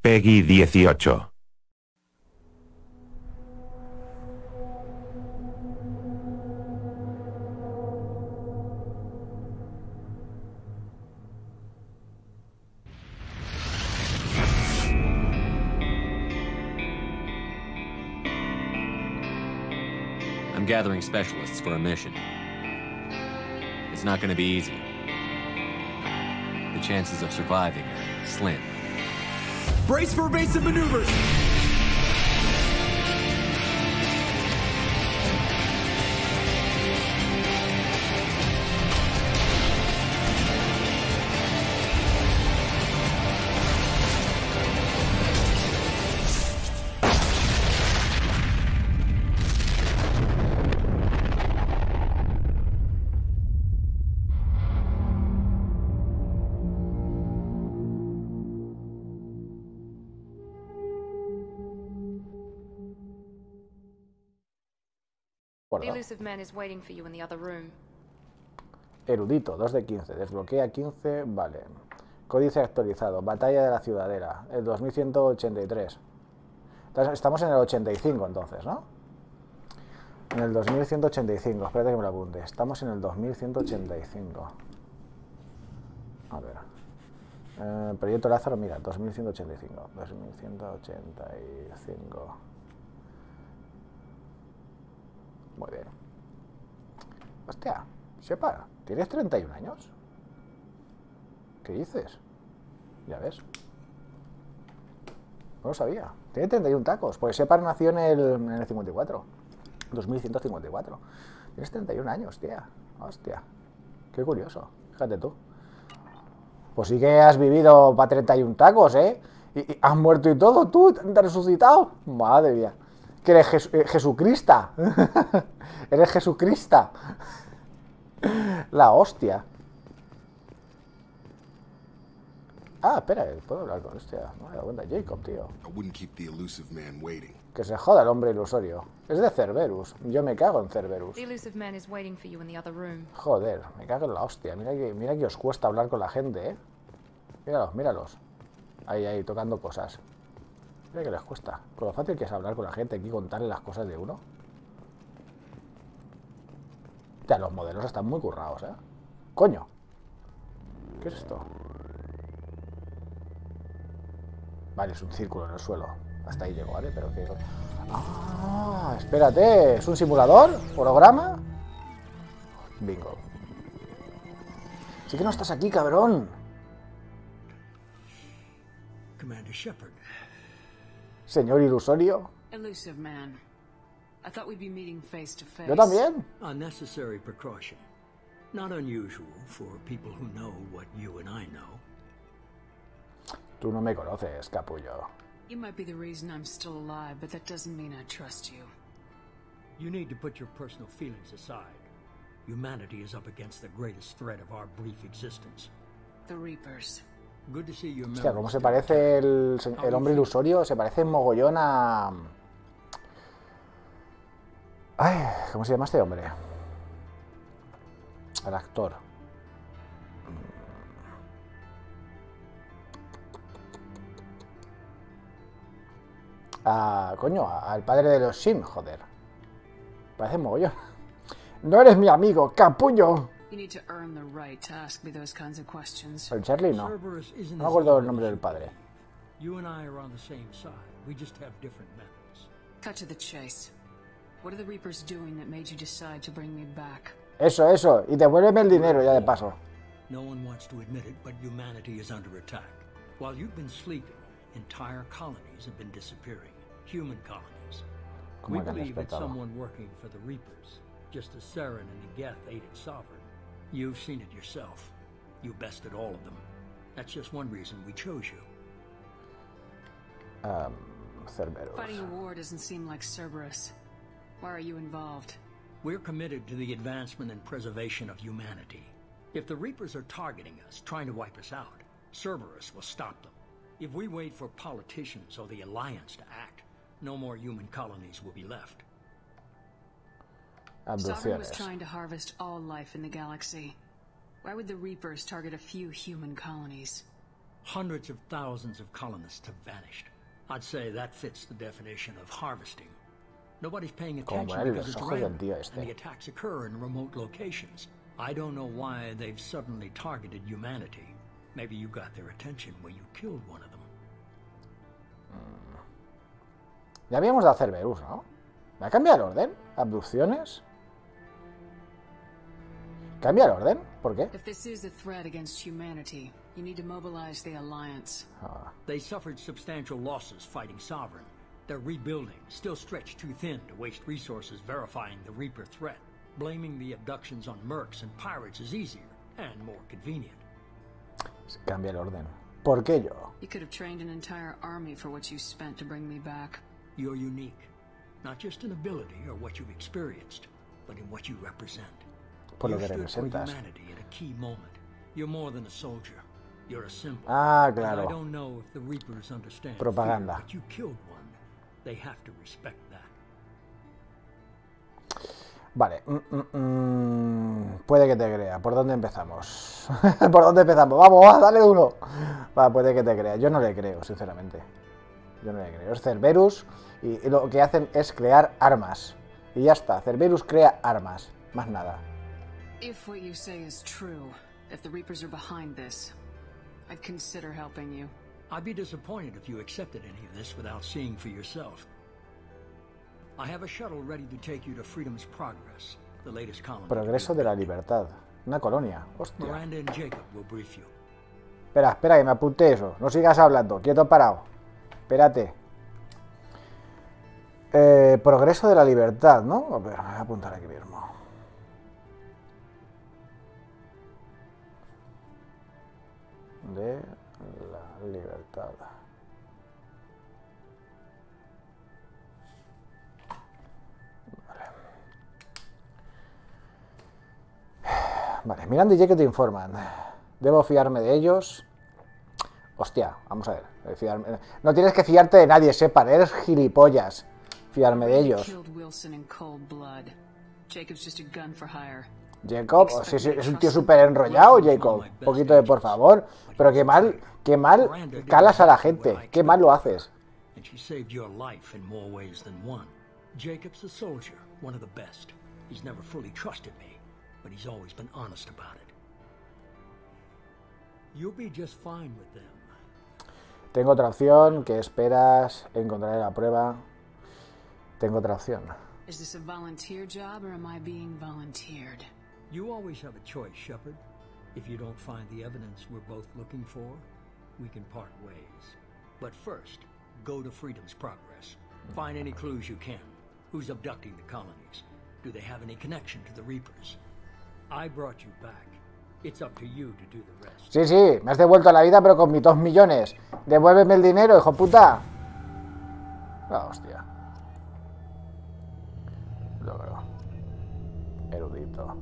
Peggy 18. I'm gathering specialists for a mission. It's not going to be easy. The chances of surviving are slim. Brace for evasive maneuvers! The elusive man is waiting for you in the other room. Erudito, 2 de 15. Desbloquea 15. Vale. Códice actualizado. Batalla de la Ciudadela. El 2183. Estamos en el 85 entonces, ¿no? En el 2185. Espérate que me lo apunte. Estamos en el 2185. A ver. Proyecto Lázaro, mira, 2185. 2185. Muy bien. Hostia, Shepard, ¿tienes 31 años? ¿Qué dices? Ya ves. No lo sabía. Tiene 31 tacos. Pues Shepard nació en el 54. 2154. Tienes 31 años, tía. Hostia. Qué curioso. Fíjate tú. Pues sí que has vivido para 31 tacos, ¿eh? Y has muerto y todo, tú. ¿Te has resucitado? Madre mía. Que eres Jesucrista. Eres Jesucrista. La hostia. Ah, espera, puedo hablar con este. No me he dado cuenta, Jacob, tío. Que se joda el hombre ilusorio. Es de Cerberus. Yo me cago en Cerberus. Joder, me cago en la hostia. Mira que os cuesta hablar con la gente, ¿eh? Míralos, míralos. Ahí, tocando cosas. Mira que les cuesta. Con lo fácil que es hablar con la gente aquí y contarle las cosas de uno. Ya, los modelos están muy currados, ¿eh? ¡Coño! ¿Qué es esto? Vale, es un círculo en el suelo. Hasta ahí llego, ¿vale? Pero que... ¡Ah! Espérate. ¿Es un simulador? ¿Programa? Bingo. Sí que no estás aquí, cabrón. Commander Shepard. Señor ilusorio. Elusive man. I thought we'd be meeting face to face. Yo también. Unnecessary precaution. Not unusual for people who know what you and I know. Tú no me conoces, capullo. You might be the reason I'm still alive, but that doesn't mean I trust you. You need to put your personal feelings aside. Humanity is up against the greatest threat of our brief existence. The Reapers. Good to see you. Hostia, ¿cómo se parece el hombre ilusorio? Se parece mogollón a... Ay, ¿cómo se llama este hombre? Al actor. Coño, al padre de los Sim, joder. Parece mogollón. No eres mi amigo, capullo. El Charlie no. No me acuerdo el nombre del padre. You and I are on the same side. We just have different methods. Cut to the chase. What are the Reapers doing that made you decide to bring me back? Eso. Y devuélveme el dinero ya de paso. No one wants to admit it, but humanity is under attack. While you've been sleeping, entire colonies have been disappearing. Human colonies. We believe it's someone working for the Reapers, just as Saren and the Geth aided Sovereign. You've seen it yourself. You bested all of them. That's just one reason we chose you. Cerberus. Fighting a war doesn't seem like Cerberus. Why are you involved? We're committed to the advancement and preservation of humanity. If the Reapers are targeting us, trying to wipe us out, Cerberus will stop them. If we wait for politicians or the Alliance to act, no more human colonies will be left. Sovereign was trying to harvest all life in the galaxy. Why would the Reapers target a few human colonies? Hundreds of thousands of colonists have vanished. I'd say that fits the definition of harvesting. Nobody's paying attention because it's random, and the attacks occur in remote locations. I don't know why they've suddenly targeted humanity. Maybe you got their attention when you killed one of them. Ya habíamos dado Cerberus, ¿no? ¿Va a cambiar el orden? ¿Abducciones? ¿Cambia el orden? ¿Por qué? If this is a threat against humanity, you need to mobilize the Alliance. They suffered substantial losses fighting Sovereign. They're rebuilding, still stretched too thin to waste resources verifying the Reaper threat. Blaming the abductions on mercs and pirates is easier and more convenient. Cambia el orden. ¿Por qué yo? You could have trained an entire army for what you spent to bring me back. You're unique, not just in ability or what you've experienced, but in what you represent. Por lo que representas. Humanity at a key moment. You're more than a soldier. You're a symbol. Ah, claro. I don't know if the Reapers understand Propaganda. Fear, but you killed one. They have to respect that. Vale. Puede que te crea. ¿Por dónde empezamos? ¿Por dónde empezamos? Vamos, dale uno. Va, puede que te crea. Yo no le creo, sinceramente. Yo no le creo. Es Cerberus y lo que hacen es crear armas. Y ya está. Cerberus crea armas. Más nada. If what you say is true, if the Reapers are behind this, I'd consider helping you. I'd be disappointed if you accepted any of this without seeing for yourself. I have a shuttle ready to take you to Freedom's Progress, the latest colony. Progreso de la Libertad. Una colonia. Hostia. Miranda and Jacob will brief you. Espera, espera, que me apunte eso. No sigas hablando. Quieto parado. Espérate. Progreso de la Libertad, ¿no? A ver, me voy a apuntar aquí mismo. De la Libertad. Vale, Miranda y Jacob te informan. ¿Debo fiarme de ellos? Hostia, vamos a ver. Fiarme. No tienes que fiarte de nadie, sepan, eres gilipollas. Fiarme de ellos. Jacob, si es un tío súper enrollado, Jacob. Un poquito de por favor. Pero qué mal calas a la gente. Qué mal lo haces. Jacob's a soldier, one of the best. He's never fully trusted me, but he's always been honest about it. You'll be just fine with them. Tengo otra opción. ¿Qué esperas? Encontraré la prueba. Tengo otra opción. Is this a volunteer job or am I being volunteered? You always have a choice, Shepard. If you don't find the evidence we're both looking for, we can part ways. But first, go to Freedom's Progress. Find any clues you can. Who's abducting the colonies? Do they have any connection to the Reapers? I brought you back. It's up to you to do the rest. Sí, sí, me has devuelto la vida, pero con mis 2 millones. Devuélveme el dinero, hijo puta. Ah, hostia. Logro. Erudito.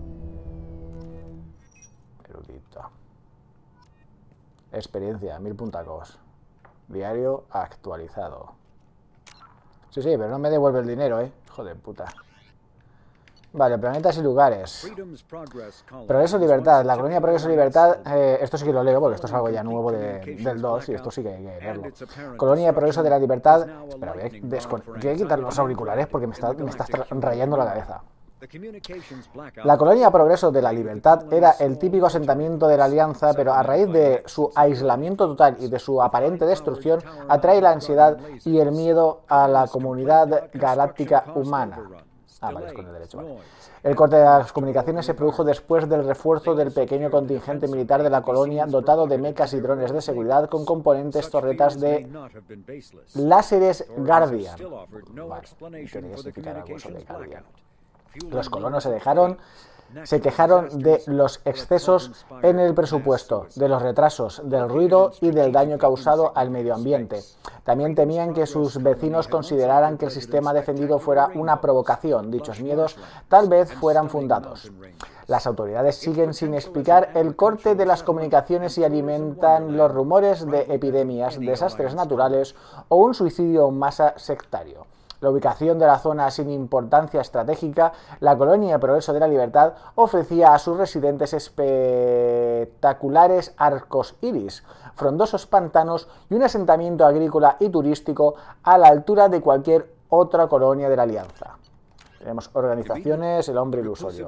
Erudito. Experiencia, 1000 puntacos. Diario actualizado. Sí, sí, pero no me devuelve el dinero, hijo de puta. Vale, planetas y lugares. Progreso Libertad, la colonia Progreso Libertad, esto sí que lo leo porque esto es algo ya nuevo del 2 y esto sí que hay que leerlo. Colonia de Progreso de la Libertad. Espera, voy a quitar los auriculares porque me estás rayando la cabeza. La colonia Progreso de la Libertad era el típico asentamiento de la Alianza, pero a raíz de su aislamiento total y de su aparente destrucción, atrae la ansiedad y el miedo a la comunidad galáctica humana. Ah, vale, es con el derecho, vale. El corte de las comunicaciones se produjo después del refuerzo del pequeño contingente militar de la colonia dotado de mechas y drones de seguridad con componentes torretas de láseres Guardian. Vale, tiene que significar algo eso de Guardian. Los colonos se quejaron de los excesos en el presupuesto, de los retrasos, del ruido y del daño causado al medio ambiente. También temían que sus vecinos consideraran que el sistema defendido fuera una provocación. Dichos miedos tal vez fueran fundados. Las autoridades siguen sin explicar el corte de las comunicaciones y alimentan los rumores de epidemias, desastres naturales o un suicidio en masa sectario. la ubicación de la zona sin importancia estratégica, la colonia Progreso de la Libertad ofrecía a sus residentes espectaculares arcos iris, frondosos pantanos y un asentamiento agrícola y turístico a la altura de cualquier otra colonia de la Alianza. Tenemos organizaciones, el hombre ilusorio.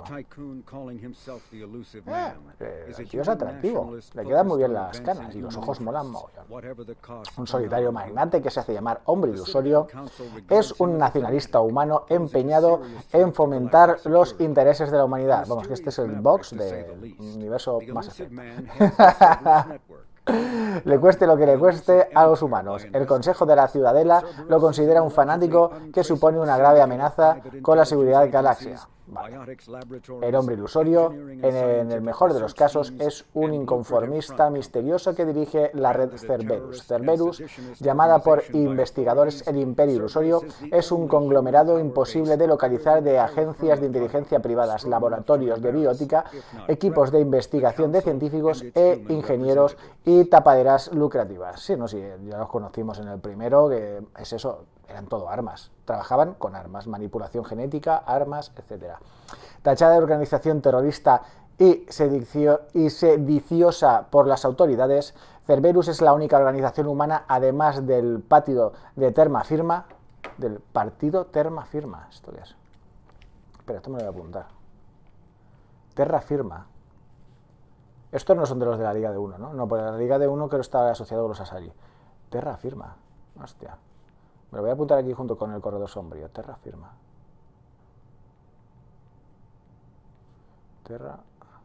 El tío es atractivo, le quedan muy bien las canas y los ojos molan mogollón. Un solitario magnate que se hace llamar hombre ilusorio es un nacionalista humano empeñado en fomentar los intereses de la humanidad. Vamos, que este es el box del universo Mass Effect. Le cueste lo que le cueste a los humanos. El Consejo de la Ciudadela lo considera un fanático que supone una grave amenaza con la seguridad de Galaxia. Vale. El hombre ilusorio, en el mejor de los casos, es un inconformista misterioso que dirige la red Cerberus. Cerberus, llamada por investigadores el Imperio Ilusorio, es un conglomerado imposible de localizar de agencias de inteligencia privadas, laboratorios de biótica, equipos de investigación de científicos e ingenieros y tapaderas lucrativas. Sí, no, sí, ya los conocimos en el primero, que es eso. Eran todo armas, trabajaban con armas, manipulación genética, armas, etc. Tachada de organización terrorista y sediciosa por las autoridades, Cerberus es la única organización humana, además del partido de Terra Firma, del partido Terra Firma. ¿Esto qué es? Espera, esto me lo voy a apuntar. Terra Firma. Estos no son de los de la Liga de 1, ¿no? No, pues la Liga de 1 creo que está asociado con los Asari. Terra Firma. Hostia. Me lo voy a apuntar aquí junto con el corredor sombrío. Terra Firma. Terra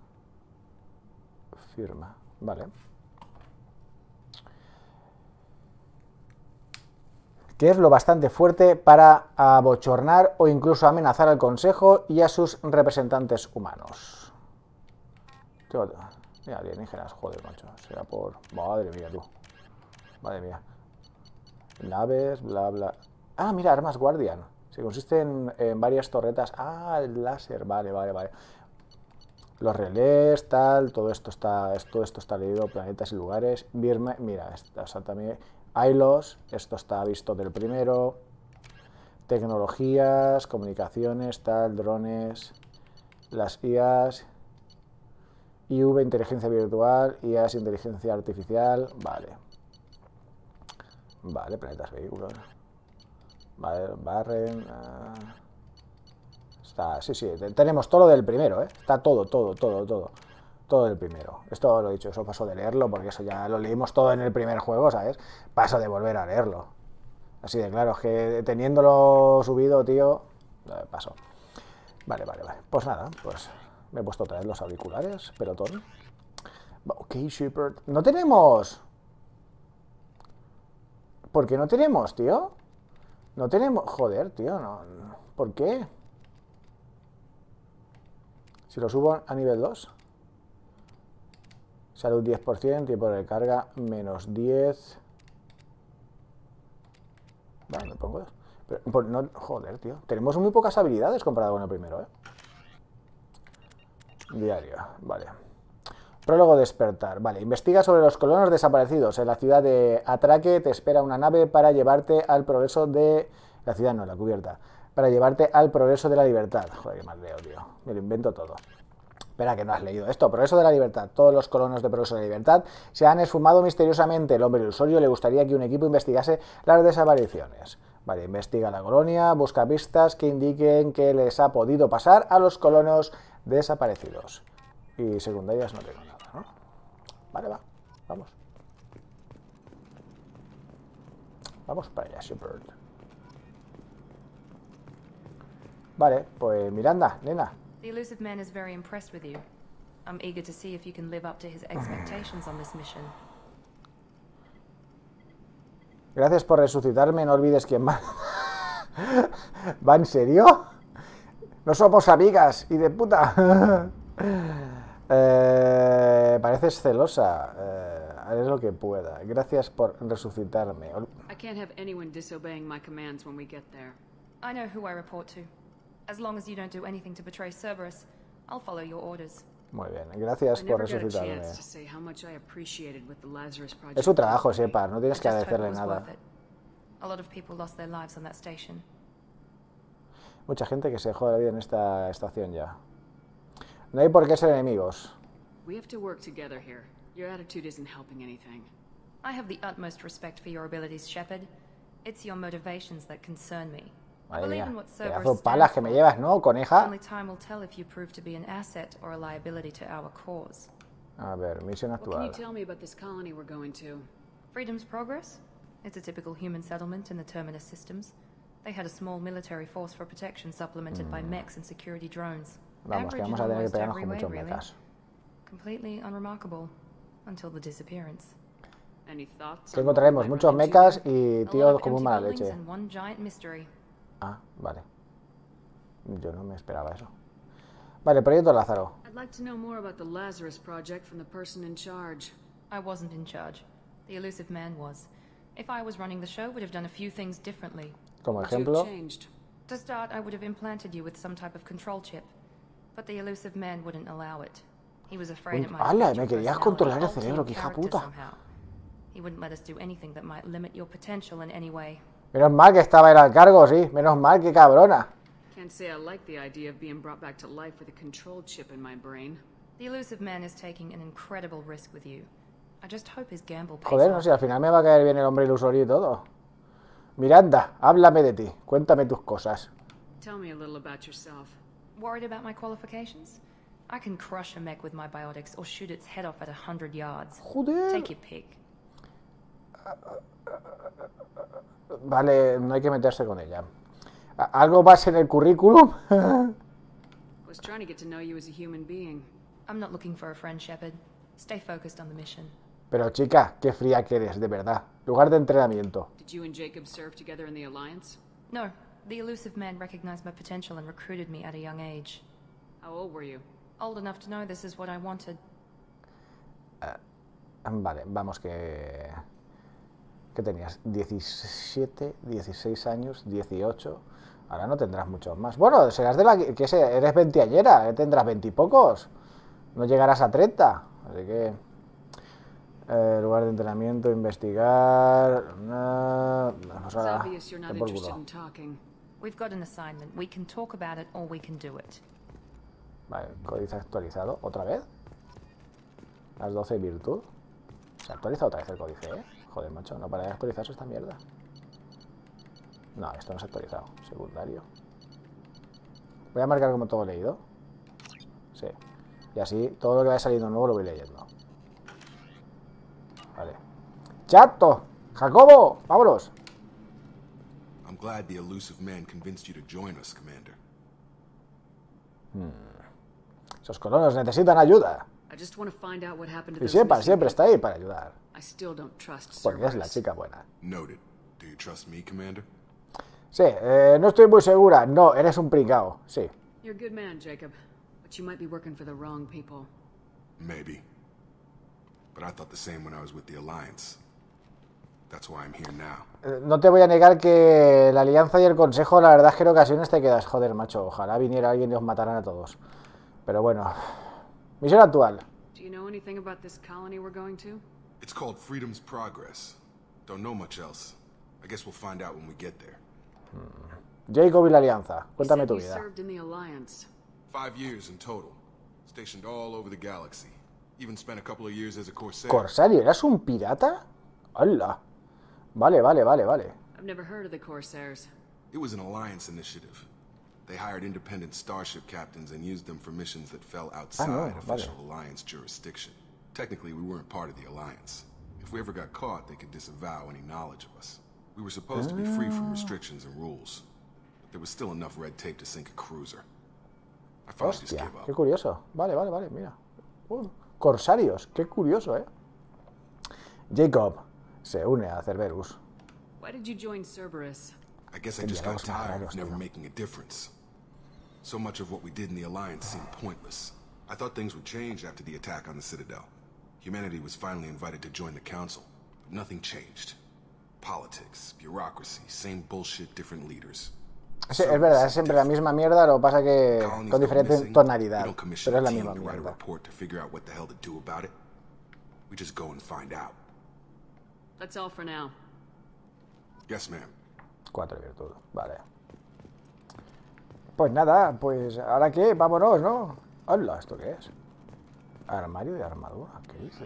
Firma. Vale. Que es lo bastante fuerte para abochornar o incluso amenazar al Consejo y a sus representantes humanos. Mira, alienígenas, joder, macho. Será por... Madre mía, tú. Madre mía. Naves, bla, bla. Ah, mira, armas Guardian. Se consisten en varias torretas. Ah, el láser, vale, vale, vale. Los relés, tal, todo esto está leído, planetas y lugares. Mira, o sea, también Hylos, esto está visto del primero. Tecnologías, comunicaciones, tal, drones, las IAs. IV, inteligencia virtual, IAs, inteligencia artificial, vale. Vale, planetas, vehículos. Vale, Barren. Está, sí, tenemos todo lo del primero, ¿eh? Está todo del primero. Esto lo he dicho, eso paso de leerlo, porque eso ya lo leímos todo en el primer juego, ¿sabes? Paso de volver a leerlo. Así de claro, es que teniéndolo subido, tío, paso. Vale. Pues nada, pues me he puesto otra vez los auriculares, pelotón. Ok, Shepard. ¡No tenemos! ¿Por qué no tenemos, tío? No tenemos... Joder, tío, no... ¿Por qué? Si lo subo a nivel 2. Salud 10%, tiempo de carga menos 10. Vale, me pongo... Pero, no, joder, tío. Tenemos muy pocas habilidades comparado con el primero, ¿eh? Diario, vale. Prólogo despertar. Vale, investiga sobre los colonos desaparecidos. En la ciudad de Atraque te espera una nave para llevarte al progreso de... La ciudad no, la cubierta. Para llevarte al progreso de la libertad. Joder, qué mal leo, tío. Me lo invento todo. Espera, que no has leído esto. Progreso de la libertad. Todos los colonos de progreso de la libertad se han esfumado misteriosamente. El hombre ilusorio le gustaría que un equipo investigase las desapariciones. Vale, investiga la colonia, busca pistas que indiquen qué les ha podido pasar a los colonos desaparecidos. Y secundarias no tengo nada, ¿no? Vale, va, vamos. Vamos para allá, Shepard. Vale, pues Miranda, nena. The Elusive Man is very impressed with you. I'm eager to see if you can live up to his expectations on this mission. Gracias por resucitarme, no olvides quién va. ¿Va en serio? No somos amigas, y de puta. Pareces celosa. Haré lo que pueda. Gracias por resucitarme. I can't have anyone disobeying my commands when we get there. I know who I report to. As long as you don't do anything to betray Cerberus, I'll follow your orders. Muy bien, gracias por resucitarme. Es su trabajo, Shepard, no tienes que agradecerle nada. A lot of people lost their lives on that station. Mucha gente que se jode la vida en esta estación ya. No hay por qué ser enemigos. We have to work together here. Your attitude isn't helping anything. I have the utmost respect for your abilities, Shepard. It's your motivations that concern me. Madre mía, pedazo palas que me llevas, ¿no, coneja? Only time will tell if you prove to be an asset or a liability to our cause. A ver, misión What can actual. you tell me about this colony we're going to? Freedom's Progress? It's a typical human settlement in the Terminus systems. They had a small military force for protection supplemented by mechs and security drones. Vamos, que Average vamos in a tener que almost pegarnos every con way, muchos really. mechas. Completely unremarkable. Until the disappearance. Any thoughts? Que encontraremos muchos mechas y tíos como un mala leche. And one giant mystery. Ah, vale. Yo no me esperaba eso. Vale, proyecto Lázaro. I'd like to know more about the Lazarus project from the person in charge. I wasn't in charge. The Elusive Man was. If I was running the show, would have done a few things differently. Como What you've ejemplo, changed. To start, I would have implanted you with some type of control chip. But the Elusive Man wouldn't allow it. He was afraid it might ¡Hala! affect Me your querías personality, controlar el alter cerebro, your que hija character puta. somehow. He wouldn't let us do anything that might limit your potential in any way. Menos mal que estaba él al cargo, sí. Menos mal, que cabrona. Can't say I like the idea of being brought back to life with a control chip in my brain. The Elusive Man is taking an incredible risk with you. I just hope his gamble pays Joder, no off. sé, al final me va a caer bien el hombre ilusorio y todo. Miranda, háblame de ti. Cuéntame tus cosas. Tell me a little about yourself. Worried about my qualifications? I can crush a mech with my biotics or shoot its head off at 100 yards. Joder. Take your pick. Vale, no hay que meterse con ella. ¿Algo más en el currículum? Was trying to get to know you as a human being. I'm not looking for a friend, Shepard. Stay focused on the mission. Pero chica, qué fría que eres, de verdad. Lugar de entrenamiento. Did you and Jacob serve together in the Alliance? No, the Elusive Man recognized my potential and recruited me at a young age. How old were you? Old enough to know this is what I wanted. Vale, vamos que... ¿Qué tenías? 17, 16 años, 18... Ahora no tendrás muchos más. Bueno, serás de la... que eres veinteañera, tendrás 20 y pocos. No llegarás a 30. Así que... lugar de entrenamiento, investigar... vamos It's a... obvious you're not por interested culo. in talking. We've got an assignment. We can talk about it or we can do it. Vale, códice actualizado. ¿Otra vez? Las 12 virtud. Se actualiza otra vez el códice, ¿eh? Joder, macho, no para de actualizarse esta mierda. No, esto no se ha actualizado. Secundario. Voy a marcar como todo leído. Sí. Y así, todo lo que vaya saliendo nuevo lo voy leyendo. Vale. ¡Chato! ¡Jacobo! ¡Vámonos! I'm glad the Elusive Man convinced you to join us, Commander. Esos colonos necesitan ayuda. I just want to find out what happened to Y those siempre missing está ahí para ayudar. people. I still don't trust Porque es la Cerberus. chica buena. Noted. Do you trust me, Commander? Sí, no estoy muy segura. No, eres un pringao. Sí. You're a good man, Jacob, but you might be working for the wrong people. Maybe. But I thought the same when I was with the Alliance. That's why I'm here now. No te voy a negar que la alianza y el consejo, la verdad es que en ocasiones te quedas, joder, macho, ojalá viniera alguien y os mataran a todos. Pero bueno. Misión actual. Do you know anything about this colony we're going to? It's called Freedom's Progress. Don't know much else. I guess we'll find out when we get there. Jacob y la alianza. You Cuéntame said tu you vida. served in the Alliance. 5 years in total. Stationed all over the galaxy. Even spent a couple of years as a Corsair. ¿Corsario? ¿Eras un pirata? ¡Hala! Vale, vale, vale, vale. I've never heard of the Corsairs. It was an Alliance initiative. They hired independent starship captains and used them for missions that fell outside official Alliance jurisdiction. Technically, we weren't part of the Alliance. If we ever got caught, they could disavow any knowledge of us. We were supposed to be free from restrictions and rules. But there was still enough red tape to sink a cruiser. I finally just Hostia, gave up. qué curioso. Vale, vale, vale, mira. Corsarios, qué curioso, ¿eh? Jacob se une a Cerberus. Why did you join Cerberus? I guess I just got diálogos más tired raros, of never tío. making a difference. So much of what we did in the Alliance seemed pointless. I thought things would change after the attack on the Citadel. Humanity was finally invited to join the Council, but nothing changed. Politics, bureaucracy, same bullshit, different leaders. Sí, es verdad, es siempre la misma mierda, lo que pasa que Colonies con go diferente missing. We tonalidad. don't commission Pero es a la team misma to write a mierda. report to figure out what the hell to do about it. We just go and find out. That's all for now. Yes, ma'am. 4 virtud, vale. Pues nada, pues ¿ahora qué? Vámonos, ¿no? Hola, ¿esto qué es? Armario de armadura, ¿qué dices?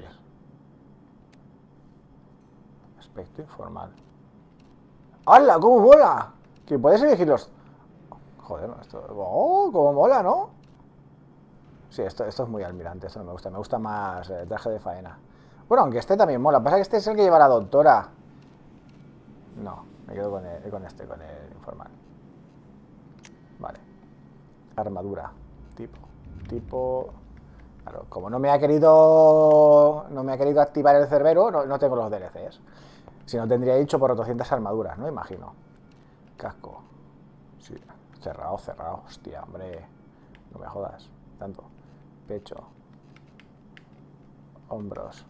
Aspecto informal. ¡Hala! ¡Cómo mola! Que puedes elegir los... Joder, esto... ¡Oh! ¡Cómo mola!, ¿no? Sí, esto es muy almirante, esto no me gusta. Me gusta más el traje de faena. Bueno, aunque este también mola. Pasa que este es el que lleva la doctora. No, me quedo con el informal. Vale. Armadura. Tipo... Claro, como no me ha querido activar el cerbero, no tengo los DLCs. Si no, tendría dicho por 800 armaduras, ¿no? Imagino. Casco. Sí, cerrado. Hostia, hombre. No me jodas. Tanto. Pecho. Hombros.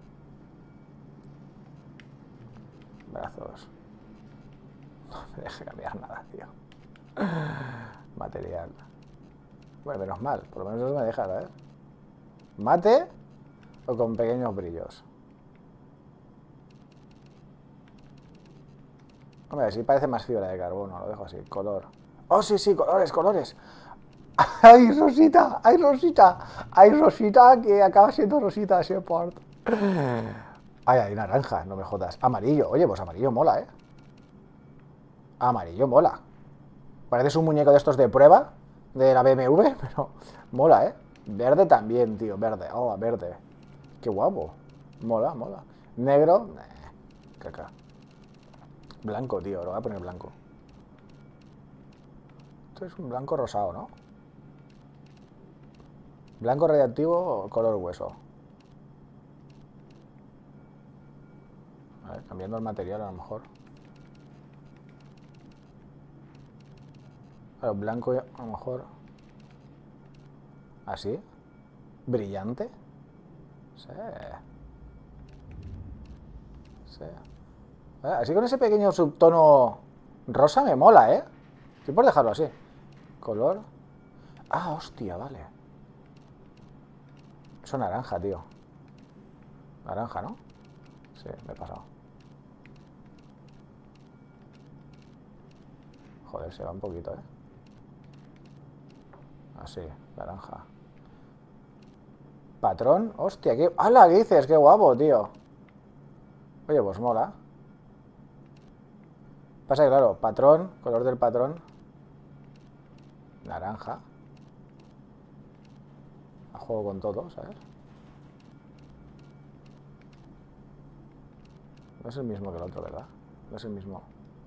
Brazos. No me deja cambiar nada, tío. Material. Bueno, menos mal. Por lo menos eso me deja, ¿sabes? Mate o con pequeños brillos. Hombre, sí parece más fibra de carbono, lo dejo así. Color. Oh, sí, colores. ¡Ay, Rosita! ¡Ay, Rosita! Que acaba siendo Rosita Shepard. Ay, naranja, no me jodas. Amarillo, oye, pues amarillo mola, ¿eh? Amarillo mola. Pareces un muñeco de estos de prueba de la BMW, pero mola, ¿eh? Verde también, tío, verde. Oh, verde. Qué guapo. Mola. Negro, caca. Blanco, tío, lo voy a poner blanco. Esto es un blanco rosado, ¿no? Blanco radiactivo, color hueso. A ver, cambiando el material a lo mejor. Claro, blanco a lo mejor. ¿Así? ¿Brillante? Sí. Así con ese pequeño subtono rosa me mola, ¿eh? Estoy por dejarlo así. Color. Ah, hostia, vale. Eso naranja, tío. Naranja, ¿no? Sí, me he pasado. Joder, se va un poquito, ¿eh? Así, naranja. Patrón, hostia, qué... ¡Hala! ¿Qué dices? ¡Qué guapo, tío! Oye, pues mola. Pasa que, claro, patrón, color del patrón. Naranja. A juego con todo, ¿sabes? No es el mismo que el otro, ¿verdad? No es el mismo.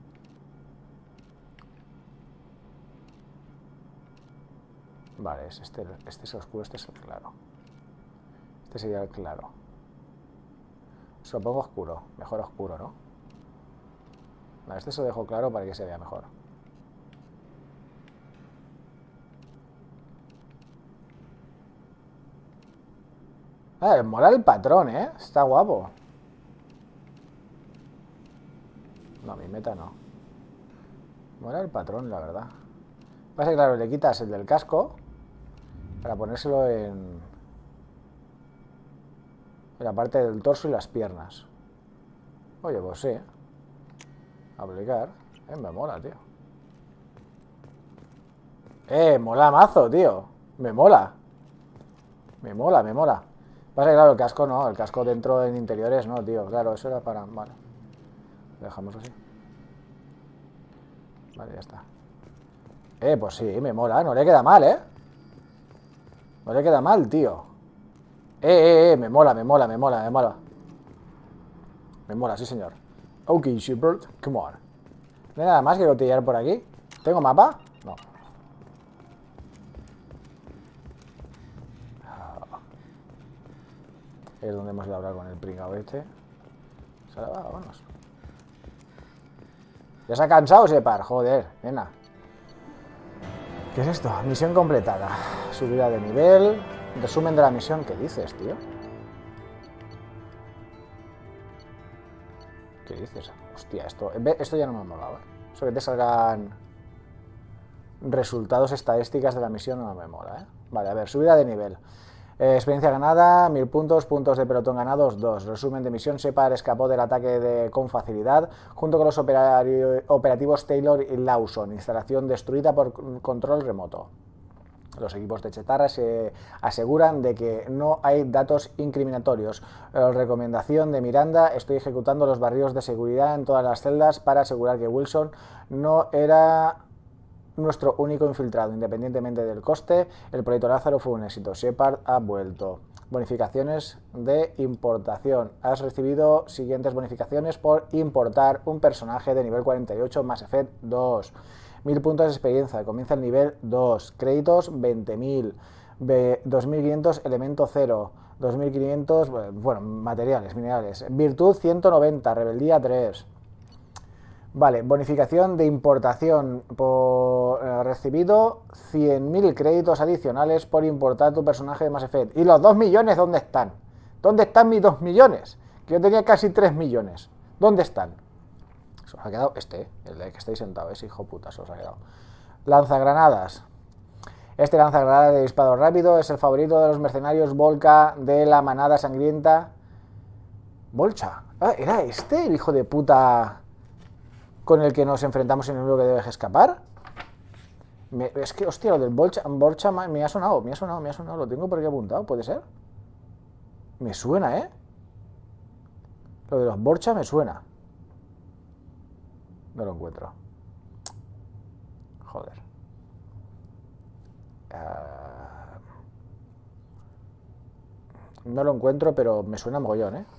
Vale, es este es el oscuro, este es el claro. Este sería el claro. Se lo pongo oscuro, mejor oscuro, ¿no? Vale, este se lo dejo claro para que se vea mejor. Ah, mola el patrón, ¿eh? Está guapo. No, mi meta no. Mola el patrón, la verdad. Pasa que, claro, le quitas el del casco para ponérselo en la parte del torso y las piernas. Oye, pues sí. Aplicar. Me mola, tío. Mola mazo, tío. Me mola. Pasa que, claro, el casco no. El casco dentro en interiores no, tío. Claro, eso era para... Vale. Lo dejamos así. Vale, ya está. Pues sí, me mola. No le queda mal, ¿eh? No le queda mal, tío. Me mola. Me mola, sí, señor. Ok, Shepard, come on. ¿No hay nada más que cotillar por aquí? ¿Tengo mapa? No. Es donde hemos ido a hablar con el pringao este. Vámonos. ¿Ya se ha cansado, Shepard? Joder, nena. ¿Qué es esto? Misión completada. Subida de nivel. Resumen de la misión. ¿Qué dices, tío? ¿Qué dices? Hostia, esto ya no me molaba. Eso que te salgan resultados estadísticas de la misión no me mola, ¿eh? Vale, a ver, subida de nivel. Experiencia ganada, 1000 puntos, puntos de pelotón ganados, 2. Resumen de misión, Shepard escapó del ataque con facilidad, junto con los operativos Taylor y Lawson. Instalación destruida por control remoto. Los equipos de Chetarra se aseguran de que no hay datos incriminatorios. Recomendación de Miranda, estoy ejecutando los barridos de seguridad en todas las celdas para asegurar que Wilson no era nuestro único infiltrado. Independientemente del coste, el proyecto Lázaro fue un éxito. Shepard ha vuelto. Bonificaciones de importación. Has recibido siguientes bonificaciones por importar un personaje de nivel 48 Mass Effect 2. 1000 puntos de experiencia. Comienza el nivel 2. Créditos 20.000. 2500 elemento 0. 2500, bueno, materiales, minerales. Virtud 190. Rebeldía 3. Vale, bonificación de importación por recibido 100.000 créditos adicionales por importar tu personaje de Mass Effect. ¿Y los 2 millones dónde están? ¿Dónde están mis 2 millones? Que yo tenía casi 3 millones. ¿Dónde están? Se os ha quedado el de que estáis sentado, ese hijo puta, se os ha quedado. Lanzagranadas. Este lanzagranadas de disparo rápido es el favorito de los mercenarios Volca de la manada sangrienta. ¿Volcha? Ah, ¿era este el hijo de puta con el que nos enfrentamos en el mundo que debes escapar? Es que, hostia, lo del Borcha me ha sonado, lo tengo por aquí apuntado, ¿puede ser? Me suena, ¿eh? Lo de los Borcha me suena. No lo encuentro. Joder. No lo encuentro, pero me suena mogollón, ¿eh?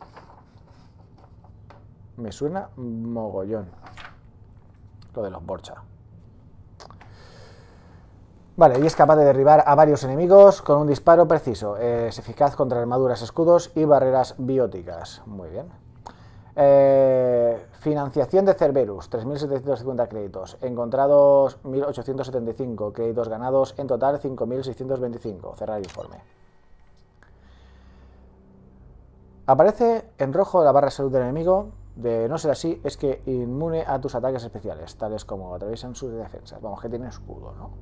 Me suena mogollón. Lo de los Borcha. Vale, y es capaz de derribar a varios enemigos con un disparo preciso. Es eficaz contra armaduras, escudos y barreras bióticas. Muy bien. Financiación de Cerberus, 3.750 créditos. Encontrados 1.875 créditos ganados. En total 5.625. Cerrar informe. Aparece en rojo la barra de salud del enemigo. De no ser así, es que inmune a tus ataques especiales, tales como atraviesan sus defensas. Vamos, que tiene escudo, ¿no?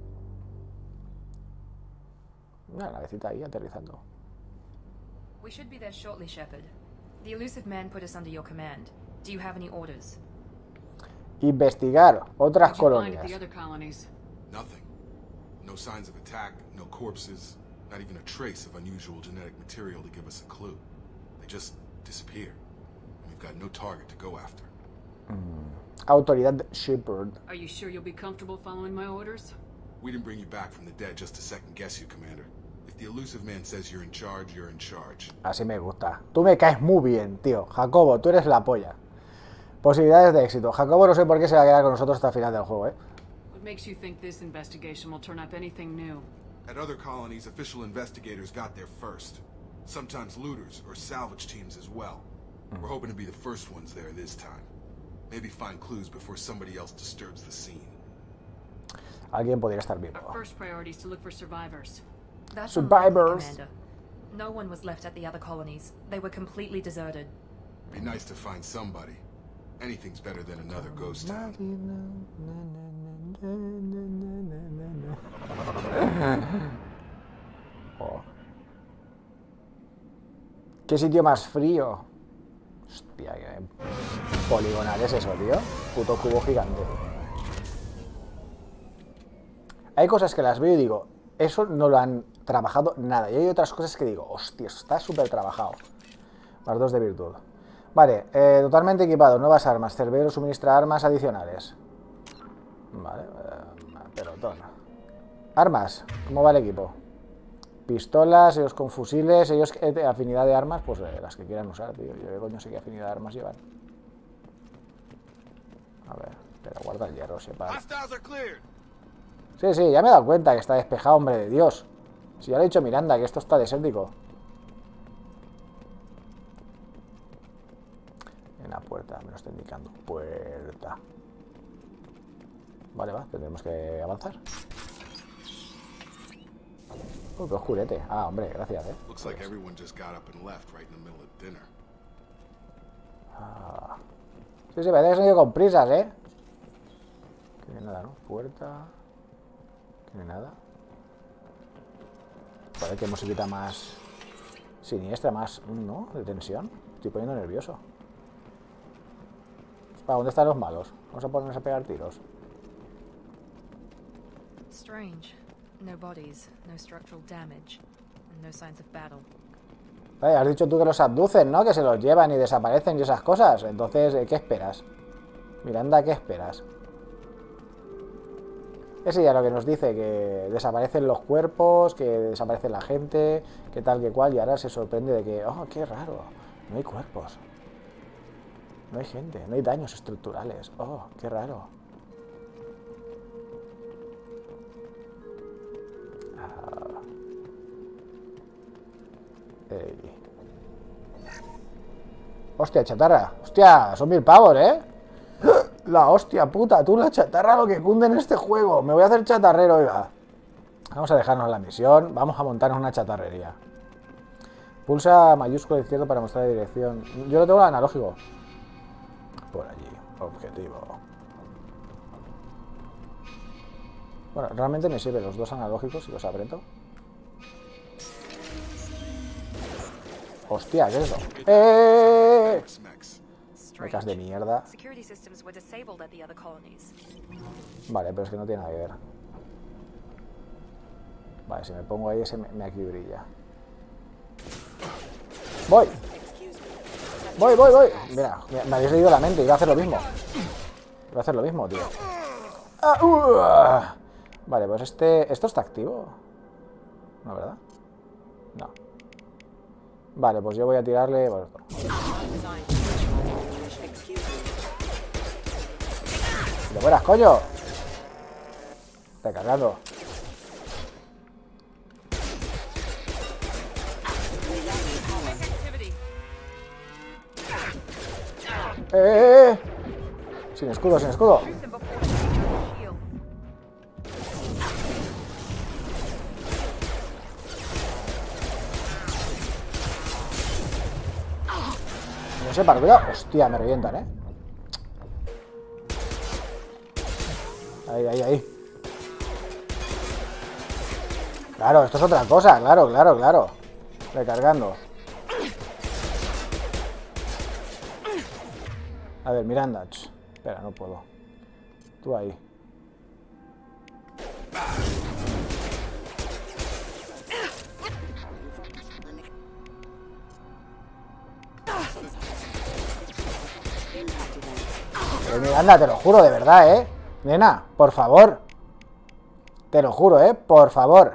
Una navecita ahí aterrizando. We should be there shortly, Shepard. The elusive man put us under your command. Do you have any orders? Investigar otras colonias. Nothing. No signs of attack, no corpses, not even a trace of unusual genetic material to give us a clue. They just disappear. We've got no target to go after. Autoridad Shepard. Are you sure you'll be comfortable following my orders? We didn't bring you back from the dead just to second guess you, Commander. If the elusive man says you're in charge, you're in charge. Así me gusta. Tú me caes muy bien, tío. Jacobo, tú eres la polla. Posibilidades de éxito. Jacobo no sé por qué se va a quedar con nosotros hasta el final del juego, ¿eh? What makes you think this investigation will turn up anything new? At other colonies, official investigators got there first. Sometimes looters or salvage teams as well. We're hoping to be the first ones there this time. Maybe find clues before somebody else disturbs the scene. Alguien podría estar vivo. Our first priority is to look for survivors. That's Survivors. unlikely, Commander. No one was left at the other colonies. They were completely deserted. Be nice to find somebody. Anything's better than another ghost town. Oh. ¿Qué sitio más frío? Hostia, qué poligonal es eso, tío. Puto cubo gigante. Hay cosas que las veo y digo, eso no lo han trabajado nada. Y hay otras cosas que digo, hostia, eso está súper trabajado. Más 2 de virtud. Vale, totalmente equipado, nuevas armas. Cerberus suministra armas adicionales. Vale, pelotón. Armas, ¿cómo va el equipo? Pistolas, ellos con fusiles, ellos afinidad de armas, pues las que quieran usar, tío. Yo qué coño sé qué afinidad de armas llevan. A ver, espera, guarda el hierro, sepa. Sí, sí, ya me he dado cuenta que está despejado, hombre de Dios. Si ya le he dicho Miranda que esto está desértico. En la puerta, me lo está indicando. Puerta. Vale, va, tendremos que avanzar. Uy, qué oscurete. Ah, hombre, gracias, Looks like everyone just got up and left right in the middle of dinner. Ah. Sí, sí, parece que se han ido con prisas, Que no hay nada, ¿no? Puerta. Que no hay nada. Joder, qué musiquita más Siniestra más, ¿no? De tensión. Estoy poniendo nervioso. ¿Para dónde están los malos? Vamos a ponernos a pegar tiros. Strange. No bodies, no structural damage, and no signs of battle. Has dicho tú que los abducen, ¿no? Que se los llevan y desaparecen y esas cosas. Entonces, ¿qué esperas? Miranda, ¿qué esperas? Ese ya lo que nos dice, que desaparecen los cuerpos, que desaparece la gente, que tal, que cual, y ahora se sorprende de que, oh, qué raro, no hay cuerpos, no hay gente, no hay daños estructurales, oh, qué raro. Hostia, chatarra. Hostia, son 1000 pavos, ¿eh? La hostia puta, tú, la chatarra, lo que cunde en este juego. Me voy a hacer chatarrero, oiga. Vamos a dejarnos la misión. Vamos a montarnos una chatarrería. Pulsa mayúscula izquierdo para mostrar la dirección. Yo lo tengo analógico. Por allí, objetivo. Bueno, realmente me sirven los dos analógicos y los aprieto. Hostia, ¿qué es eso? Mecas de mierda. Vale, pero es que no tiene nada que ver. Vale, si me pongo ahí, ese me aquí brilla. ¡Voy! ¡Voy, voy, voy! Mira, me habéis leído la mente, iba a hacer lo mismo. Iba a hacer lo mismo, tío. Vale, pues ¿esto está activo? ¿No, verdad? No. Vale, pues yo voy a tirarle... Bueno, ¡te fueras, coño! Está cargando. Sin escudo, sin escudo. No sé, para cuidado. Hostia, me revientan, ¿eh? Ahí, ahí, ahí. Claro, esto es otra cosa. Claro, claro, claro. Recargando. A ver, Miranda. Espera, no puedo. Tú ahí. Pero Miranda, te lo juro, de verdad, ¿eh? Nena, por favor. Te lo juro, ¿eh? Por favor.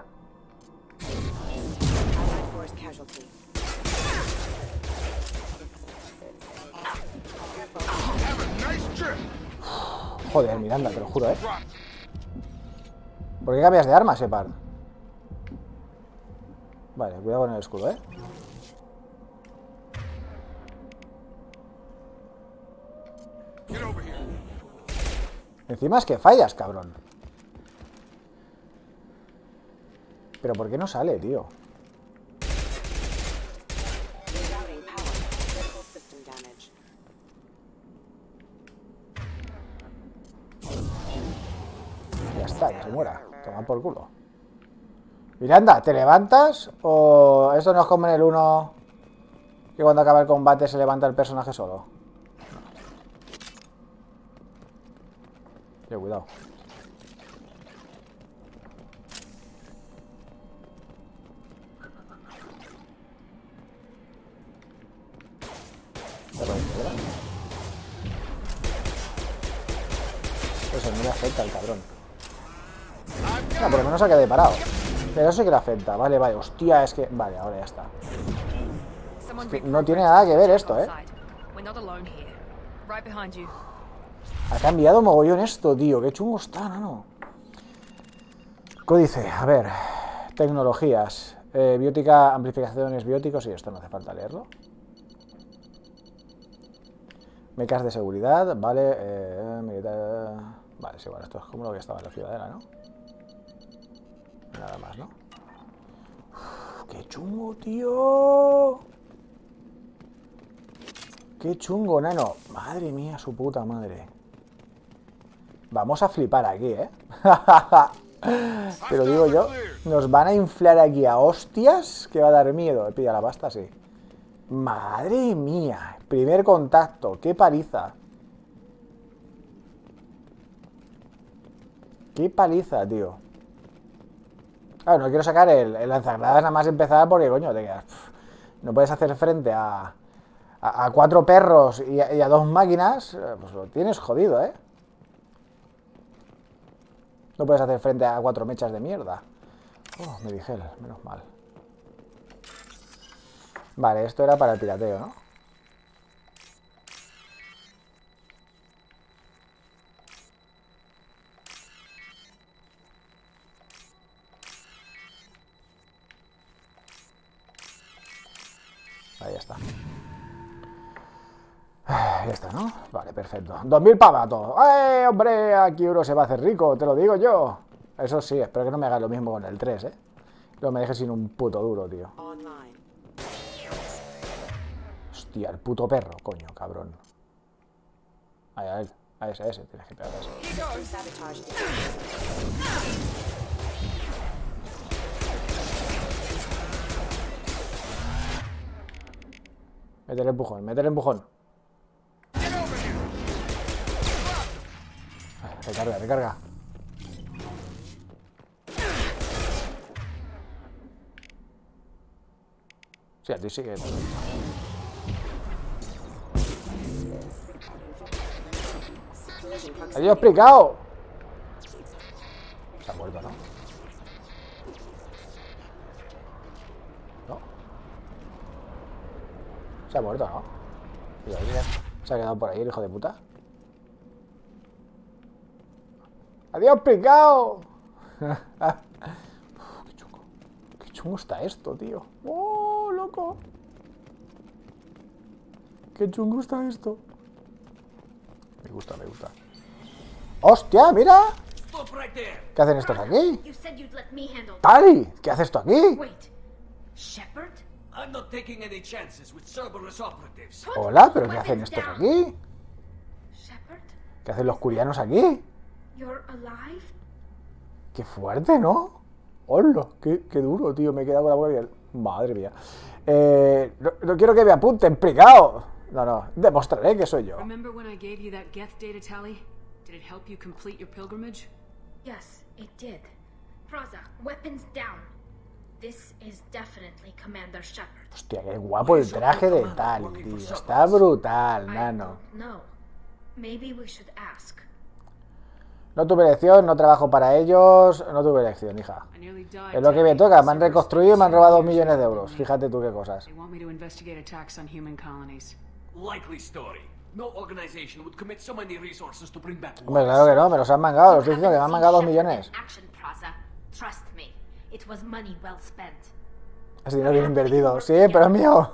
Joder, Miranda, te lo juro, ¿eh? ¿Por qué cambias de arma, Shepard? Vale, cuidado con el escudo, ¿eh? Encima es que fallas, cabrón. Pero ¿por qué no sale, tío? Ya está, que se muera. Toma por culo. Miranda, ¿te levantas? ¿O esto no es como en el 1 que cuando acaba el combate se levanta el personaje solo? Cuidado. Eso no le afecta al cabrón. No, por lo menos se quedado parado. Pero eso sí que le afecta. Vale, vale. Hostia, es que... Vale, ahora ya está. Es que no tiene nada que ver esto, ¿eh? Ha cambiado mogollón esto, tío. Qué chungo está, nano. Códice, a ver. Tecnologías. Biótica, amplificaciones bióticos. Y esto no hace falta leerlo. Mecas de seguridad, vale. Militar. Vale, sí, bueno, esto es como lo que estaba en la ciudadela, ¿no? Nada más, ¿no? Uf, ¡qué chungo, tío! ¡Qué chungo, nano! Madre mía, su puta madre. Vamos a flipar aquí, ¿eh? Te lo digo yo. Nos van a inflar aquí a hostias, que va a dar miedo. Pilla la pasta, sí. Madre mía. Primer contacto. Qué paliza. Qué paliza, tío. Claro, no quiero sacar el lanzagranadas nada más empezar porque, coño, te quedas... No puedes hacer frente a 4 perros y a 2 máquinas. Pues lo tienes jodido, ¿eh? No puedes hacer frente a 4 mechas de mierda. Oh, me dije, menos mal. Vale, esto era para el pirateo, ¿no? Ahí está. Ya está, ¿no? Vale, perfecto. 2000 pavatos. ¡Eh, hombre! Aquí uno se va a hacer rico, te lo digo yo. Eso sí, espero que no me hagas lo mismo con el 3, ¿eh? No me dejes sin un puto duro, tío. Hostia, el puto perro, coño, cabrón. A él. A ese, tienes que pegar a ese. Métele empujón, métele empujón. Recarga, recarga. Sí, a ti sí que... ¡Adiós, explicado! Se ha muerto, ¿no? ¿No? Se ha muerto, ¿no? Y ahí se ha quedado por ahí el hijo de puta. ¡Adiós, picao! ¡Qué chungo! ¡Qué chungo está esto, tío! ¡Oh, loco! ¡Qué chungo está esto! Me gusta, me gusta. ¡Hostia, mira! ¿Qué hacen estos aquí? ¡Tali! ¿Qué haces esto aquí? Hola, ¿pero qué hacen estos aquí? ¿Qué hacen los curianos aquí? Qué fuerte, ¿no? ¡Hola! Qué duro, tío. Me he quedado con la boca bien. Madre mía. No quiero que me apunten, pringao. No. Demostraré que soy yo. Remember when I gave you that Geth data tally? Did it help you complete your pilgrimage? Yes, it did. Praza, weapons down. This is definitely Commander Shepard. Hostia, qué guapo el traje de Tali, tío. Está brutal, nano. No. Maybe we should ask. No tuve elección, no trabajo para ellos, no tuve elección, hija. Es lo que me toca, me han reconstruido y me han robado 2 millones de euros. Fíjate tú qué cosas. Hombre, claro que no, me los han mangado, los estoy diciendo que me han mangado 2 millones. Es dinero bien invertido, sí, pero es mío.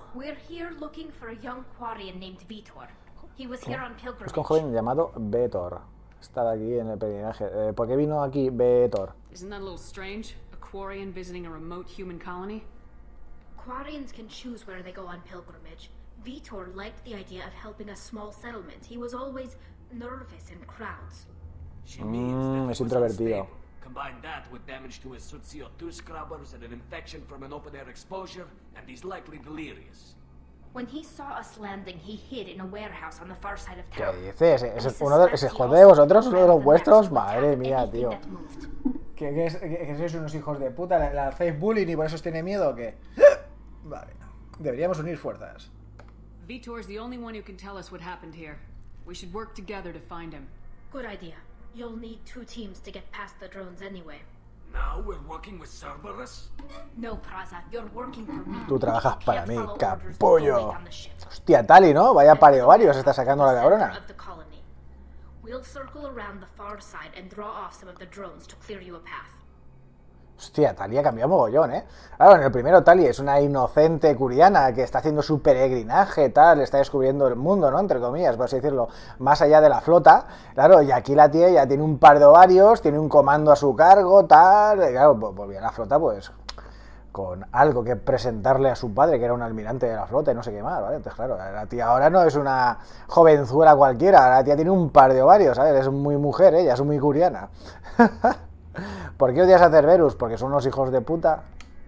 Es un joven llamado Vetor. Estaba aquí en el peregrinaje. ¿Por qué vino aquí Vetor? Isn't that a little strange? A Quarian visiting a remote human colony? Quarians can choose where they go on pilgrimage. Vitor liked the idea of helping a small settlement. He was always nervous in crowds. Es introvertido. Combine that with damage to his CO2 scrubbers and an infection from an open-air exposure, and he's likely delirious. When he saw us landing, he hid in a warehouse on the far side of ¿Qué town. dices? ¿Ese juego de vosotros? ¿Uno de los vuestros? Madre mía, tío. ¿Que sois unos hijos de puta? ¿La hacéis bullying y por eso os tiene miedo o qué? Vale. Deberíamos unir fuerzas. Vitor's the only one who can tell us what happened here. We should work together to find him. Good idea. You'll need 2 teams to get past the drones anyway. Now we're working with Cerberus? No, Praza, you're working for me. Tú trabajas para mí, capullo. Hostia, Tali, ¿no? Vaya pareo varios está sacando la cabrona. We'll circle around the far side and draw off some of the drones to clear you a path. Hostia, Tali ha cambiado mogollón, ¿eh? Claro, en el primero Tali es una inocente curiana que está haciendo su peregrinaje, tal, está descubriendo el mundo, ¿no? Entre comillas, por así decirlo, más allá de la flota. Claro, y aquí la tía ya tiene un par de ovarios, tiene un comando a su cargo, tal. Y claro, volvía a la flota, pues, con algo que presentarle a su padre, que era un almirante de la flota y no sé qué más, ¿vale? Entonces, claro, la tía ahora no es una jovenzuela cualquiera, la tía tiene un par de ovarios, ¿sabes? Es muy mujer, ella es muy curiana. ¿Por qué odias a Cerberus? Porque son unos hijos de puta.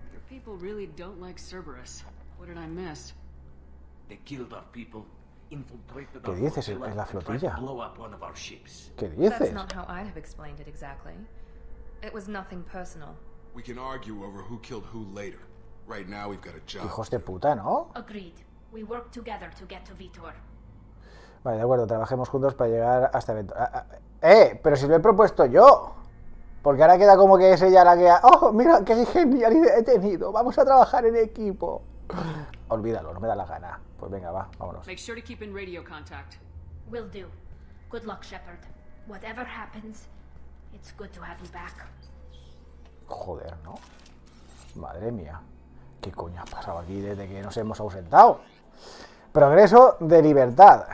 ¿Qué dices? ¿Es la flotilla? ¿Qué dices? Hijos de puta, ¿no? Vale, de acuerdo, trabajemos juntos para llegar a este evento. Pero si lo he propuesto yo. Porque ahora queda como que es ella la que ha... ¡Oh, mira qué genialidad he tenido! Vamos a trabajar en equipo. Olvídalo, no me da la gana. Pues venga, va, vámonos. Make sure to keep in radio contact. Will do. Good luck, Shepard. Whatever happens, it's good to have you back. Joder, ¿no? Madre mía. ¿Qué coño ha pasado aquí desde que nos hemos ausentado? Progreso de libertad.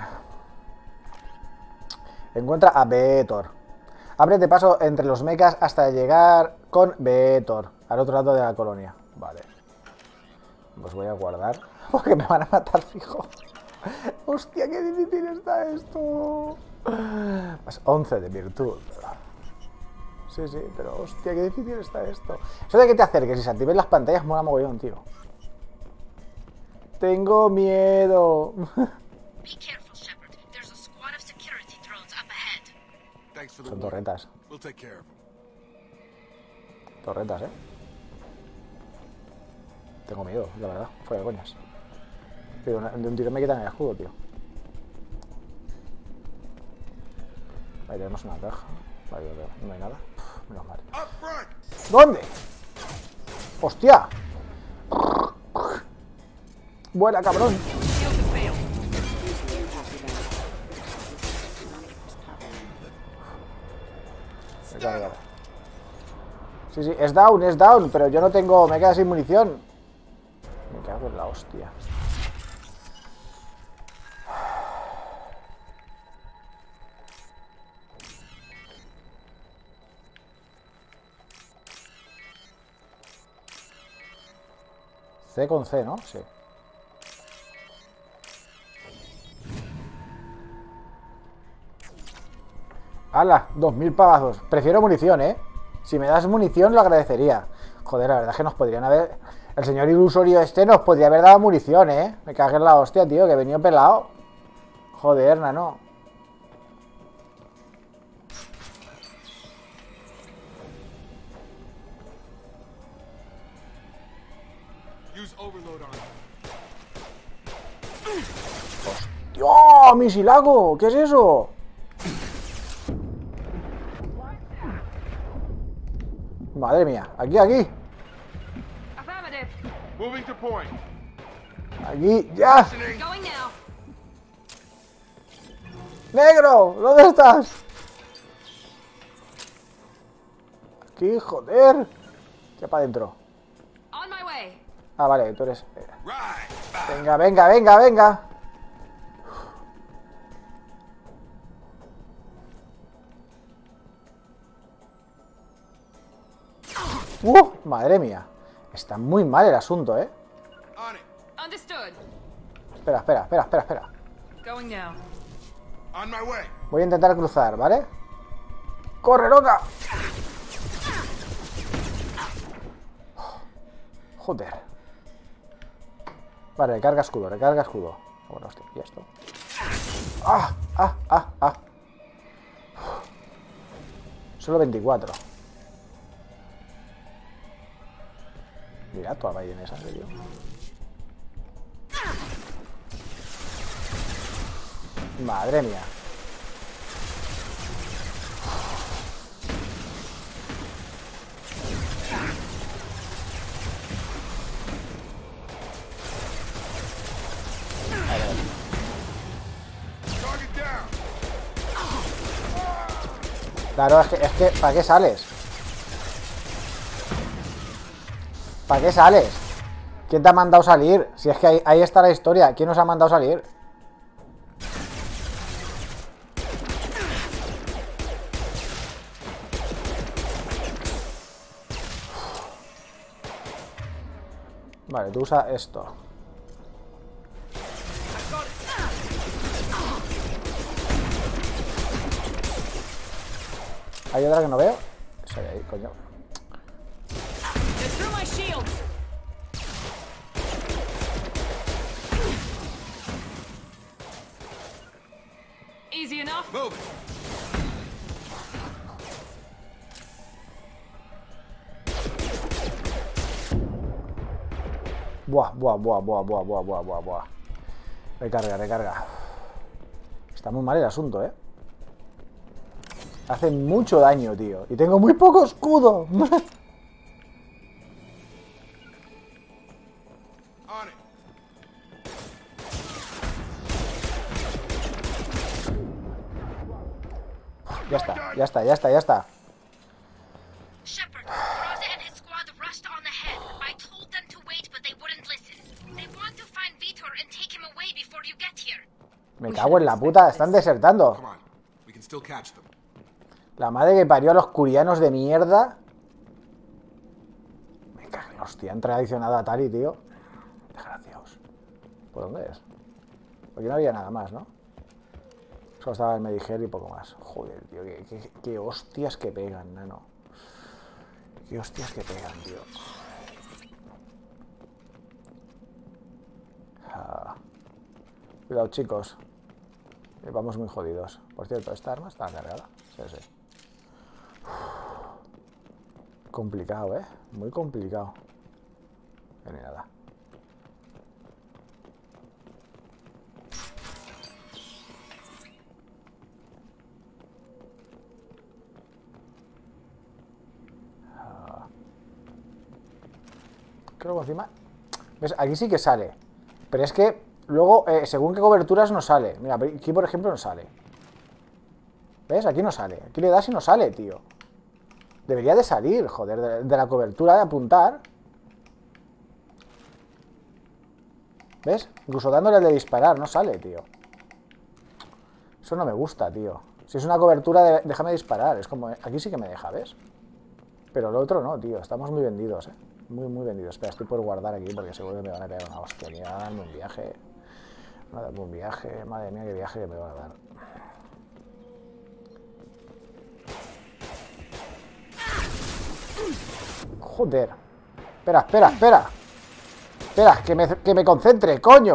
Encuentra a Vetor. Ábrete paso entre los mechas hasta llegar con Vetor al otro lado de la colonia. Vale. Pues voy a guardar porque me van a matar fijo. Hostia, qué difícil está esto. Más 11 de virtud. Sí, pero hostia, qué difícil está esto. Eso de que te acerques y se activen las pantallas mola mogollón, tío. Tengo miedo. Son torretas. Torretas, Tengo miedo, la verdad. Fuera de coñas. Pero de un tiro me quitan el escudo, tío. Ahí tenemos una caja. Vale, no hay nada. Menos mal. ¿Dónde? ¡Hostia! ¡Vuela, cabrón! Sí, es down, pero yo no tengo... Me queda sin munición. Me cago en la hostia. C con C, ¿no? Sí. ¡Hala! 2000 pavazos. Prefiero munición, ¿eh? Si me das munición lo agradecería. Joder, la verdad es que nos podrían haber... El señor ilusorio este nos podría haber dado munición, ¿eh? Me cagué en la hostia, tío, que he venido pelado. Joder, nano. ¡Hostia! ¡Misilago! ¿Qué es eso? Madre mía, aquí. Aquí, ya. Negro, ¿dónde estás? Aquí, joder. Ya para adentro. Ah, vale, tú eres... Venga. Madre mía. Está muy mal el asunto, ¿eh? Espera. Voy a intentar cruzar, ¿vale? ¡Corre, loca! Joder. Vale, recarga escudo. Bueno, hostia, y esto. Solo 24. Mira, toda vaina en esa, en serio. Madre mía. Claro, es que ¿para qué sales? ¿Para qué sales? ¿Quién te ha mandado salir? Si es que ahí está la historia. ¿Quién nos ha mandado salir? Vale, tú usa esto. ¿Hay otra que no veo? Esa de ahí, coño. Easy enough. Move. Buah. Recarga. Está muy mal el asunto, ¿eh? Hace mucho daño, tío. Y tengo muy poco escudo. Ya está. Shepard, Rosa and his squad rushed on ahead. I told them to wait, but they wouldn't listen. They want to find Vitor and take him away before you get here. Me cago en la puta, están desertando. La madre que parió a los curianos de mierda. Me cago en hostia, han traicionado a Tali, tío. Desgraciados. ¿Por dónde es? Porque no había nada más, ¿no? Solo estaba el Medigel y poco más. Joder, tío, qué hostias que pegan, nano. Qué hostias que pegan, tío. Cuidado, chicos. Vamos muy jodidos. Por cierto, esta arma está cargada. Sí. Complicado, ¿eh? Muy complicado. Ni nada. Creo que encima... ¿Ves? Aquí sí que sale. Pero es que luego, según qué coberturas no sale. Mira, aquí por ejemplo no sale. ¿Ves? Aquí no sale. Aquí le das y no sale, tío. Debería de salir, joder, de la cobertura de apuntar. ¿Ves? Incluso dándole el de disparar, no sale, tío. Eso no me gusta, tío. Si es una cobertura, déjame disparar. Es como... Aquí sí que me deja, ¿ves? Pero lo otro no, tío. Estamos muy vendidos, ¿eh? Muy vendidos. Espera, estoy por guardar aquí porque seguro que me van a pegar una hostia. Me van a darme un viaje. Me van a darme un viaje. Madre mía, qué viaje que me van a dar. Joder. Espera. Espera, que me concentre, coño.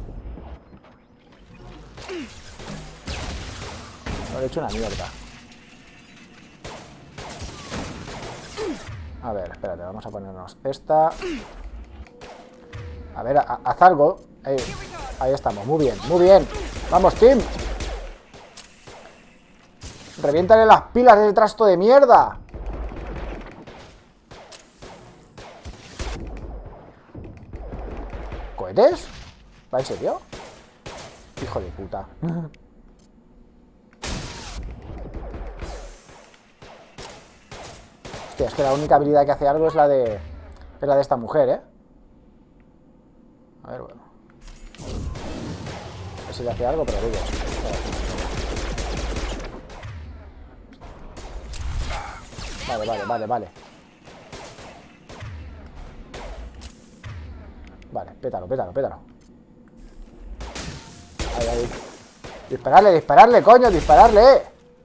Lo he hecho una mierda. A ver, espérate, vamos a ponernos esta. A ver, haz algo. Ahí estamos, muy bien. Vamos, team. Reviéntale las pilas de ese trasto de mierda. ¿Cohetes? ¿Va en serio? Hijo de puta. Hostia, es que la única habilidad que hace algo es la de esta mujer, ¿eh? A ver, bueno. A ver si le hace algo, pero digo. Vale. Vale, pétalo. Ahí. Dispararle, coño, dispararle.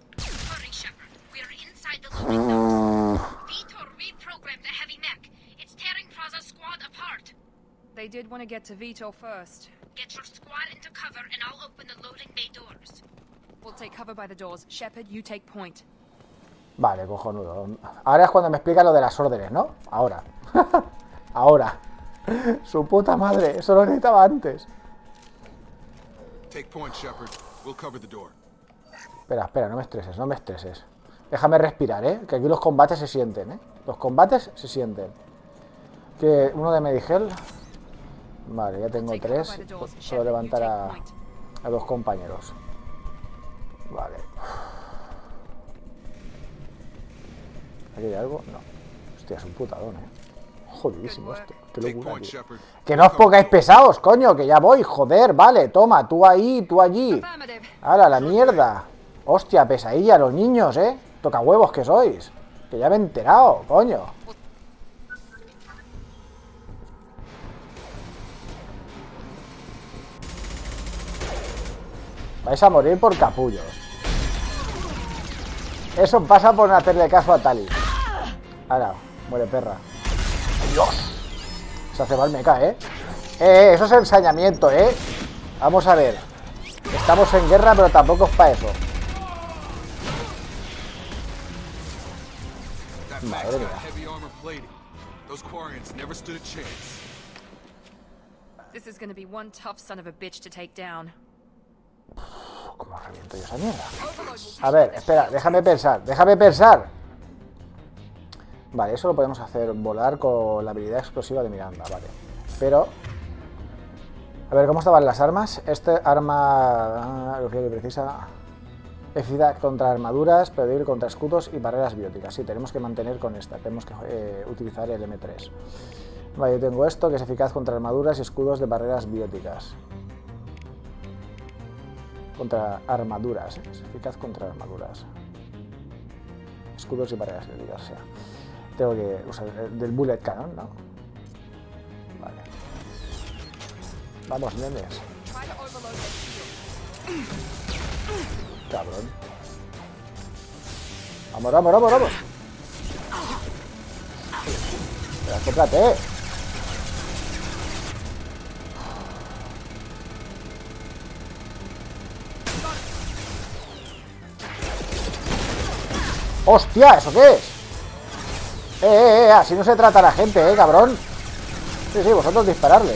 They did want to get to Vitor first. Get your squad into cover and I'll open the loading bay doors. We'll take cover by the doors. Shepard, you take point. Vale, cojonudo. Ahora es cuando me explica lo de las órdenes, ¿no? Ahora. Ahora. Su puta madre, eso lo necesitaba antes. Take point, Shepard. We'll cover the door. Espera, no me estreses. Déjame respirar, ¿eh? Que aquí los combates se sienten, ¿eh? Los combates se sienten. Que uno de Medigel. Vale, ya tengo 3. Puedo levantar a 2 compañeros. Vale. ¿Aquí hay algo? No. Hostia, es un putadón, Jodidísimo esto. Qué locura, tío. Que no os pongáis pesados, coño, que ya voy, joder, vale, toma, tú ahí, tú allí. ¡Hala, la mierda! Hostia, pesadilla, los niños, Toca huevos que sois. Que ya me he enterado, coño. Vais a morir por capullos. Eso pasa por no hacerle caso a Tali. Ahora, muere perra. Dios! Se hace mal meca, ¿eh? Eso es ensañamiento, ¿eh? Vamos a ver. Estamos en guerra, pero tampoco es para eso. Madre mía. This is gonna be one tough son of a bitch to take down. ¿Cómo reviento yo esa mierda? A ver, espera, déjame pensar. Vale, eso lo podemos hacer volar con la habilidad explosiva de Miranda, vale. Pero... A ver, ¿cómo estaban las armas? Este arma... lo que precisa... Eficaz contra armaduras, pero débil contra escudos y barreras bióticas. Sí, tenemos que mantener con esta. Tenemos que utilizar el M3. Vale, yo tengo esto, que es eficaz contra armaduras y escudos de barreras bióticas. Contra armaduras. Es eficaz contra armaduras. Escudos y barreras bióticas, o sea... Tengo que usar el del Bullet Cannon, ¿no? Vale. Vamos, nenes. Cabrón. Vamos, vamos, vamos, vamos. Pero acóplate. ¡Hostia! ¿Eso qué es? Así no se trata a la gente, cabrón. Sí, sí, vosotros dispararle.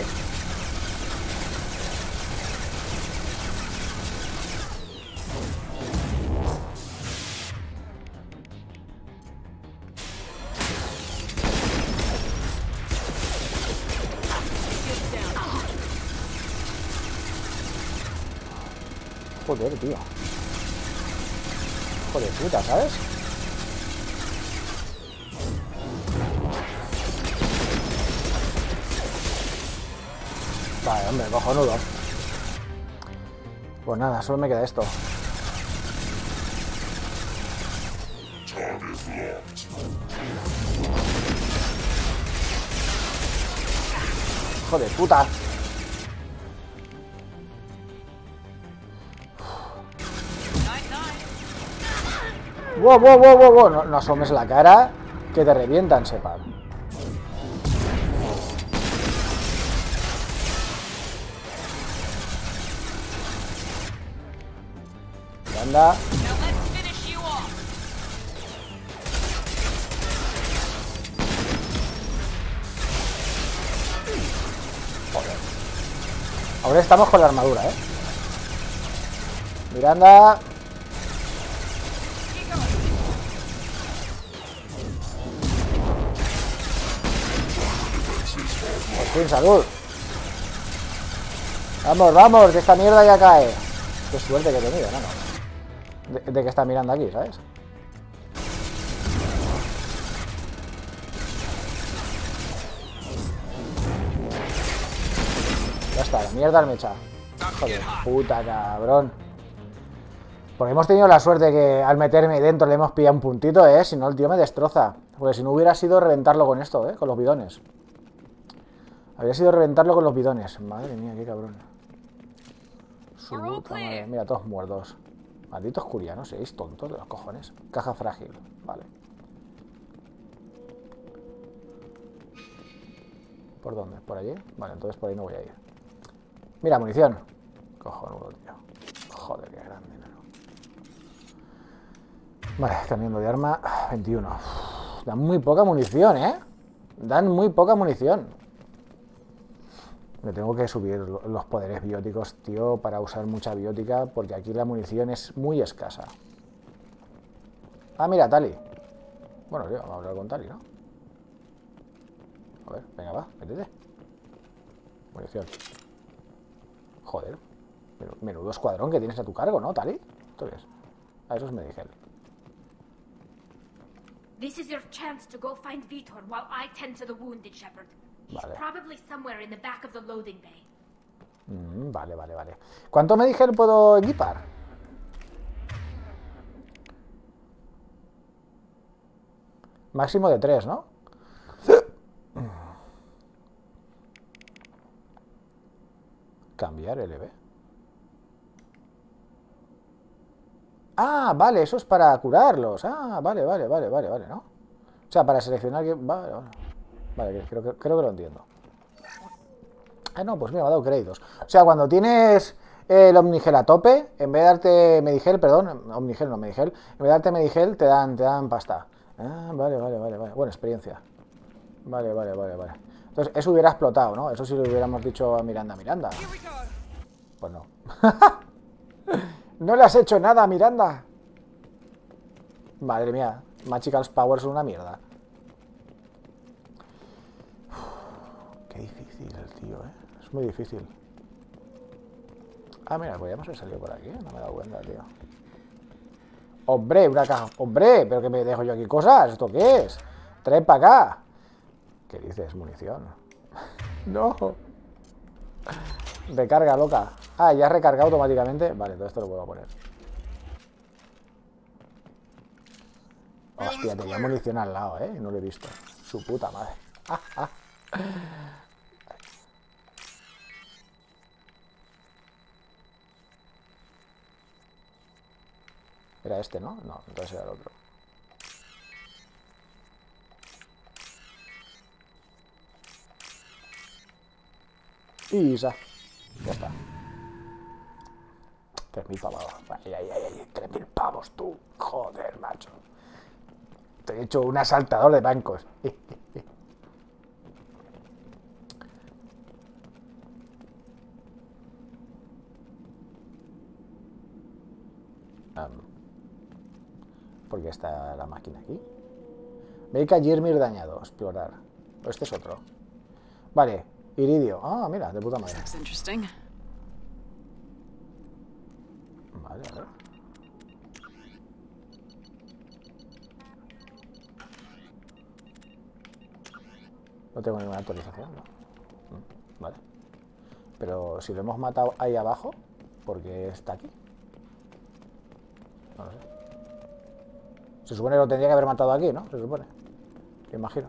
Joder, tío. Joder, puta, ¿sabes? Vale, hombre, cojonudo. Pues nada, solo me queda esto. Joder, puta. Wow, wow, wow, wow, wow. No, no asomes la cara, que te revientan, sepa. Anda. Joder. Ahora estamos con la armadura, Miranda. Por fin, salud. Vamos, vamos, que esta mierda ya cae. Qué suerte que he tenido, ¿no? De que está mirando aquí, ¿sabes? Ya está, la mierda al mecha. Joder, puta, cabrón. Porque hemos tenido la suerte que al meterme dentro le hemos pillado un puntito, Si no, el tío me destroza. Porque si no hubiera sido reventarlo con esto, con los bidones. Habría sido reventarlo con los bidones. Madre mía, qué cabrón. Su puta madre. Mira, todos muertos. Malditos curianos, seis tontos de los cojones. Caja frágil, vale. ¿Por dónde? ¿Por allí? Vale, entonces por ahí no voy a ir. Mira, munición. Cojonudo, tío. Joder, qué grande, ¿no? Vale, cambiando de arma. 21. Dan muy poca munición, Dan muy poca munición. Me tengo que subir los poderes bióticos, tío, para usar mucha biótica, porque aquí la munición es muy escasa. Ah, mira, Tali. Bueno, tío, vamos a hablar con Tali, ¿no? A ver, venga, va, métete. Munición. Joder. Menudo escuadrón que tienes a tu cargo, ¿no, Tali? ¿Esto qué es? Ah, eso es Medigel. This is your chance to go find Vitor while I tend to the wounded, Shepard. He's probably somewhere in the back of the loading bay. Vale, vale, vale. ¿Cuánto Medigel puedo equipar? Máximo de 3, ¿no? Cambiar LB. Ah, vale, eso es para curarlos. Ah, vale, vale, vale, vale, vale, ¿no? O sea, para seleccionar que... Vale, vale. Vale, creo que lo entiendo. Ah, no, pues mira, me ha dado créditos. O sea, cuando tienes el Omnigel a tope, en vez de darte Medigel, perdón, Omnigel no, Medigel, en vez de darte Medigel, te dan pasta. Ah, vale. Buena experiencia. Vale. Entonces, eso hubiera explotado, ¿no? Eso sí lo hubiéramos dicho a Miranda. Pues no. No le has hecho nada, Miranda. Madre mía, Magical's Power es una mierda. Qué difícil el tío, Es muy difícil. Ah, mira, podríamos haber salido por aquí, no me he dado cuenta, tío. Hombre, una caja. Hombre, pero que me dejo yo aquí cosas. ¿Esto qué es? Trae para acá. ¿Qué dices? Munición. No. Recarga, loca. Ah, ya has recargado automáticamente. Vale, todo esto lo puedo poner. Hostia, tenía munición al lado, no lo he visto. Su puta madre. Era este, ¿no? No, entonces era el otro. Y ya está. 3.000 pavos. Ay, 3.000 pavos, tú. Joder, macho. Te he hecho un asaltador de bancos. ¿Por qué está la máquina aquí? Médica Jirmir dañado. Explorar. Este es otro. Vale. Iridio. Ah, mira, de puta madre. Vale, a ver. No tengo ninguna actualización, ¿no? Vale. Pero si lo hemos matado ahí abajo, ¿por qué está aquí? No lo sé. Se supone que lo tendría que haber matado aquí, ¿no? Se supone. Me imagino.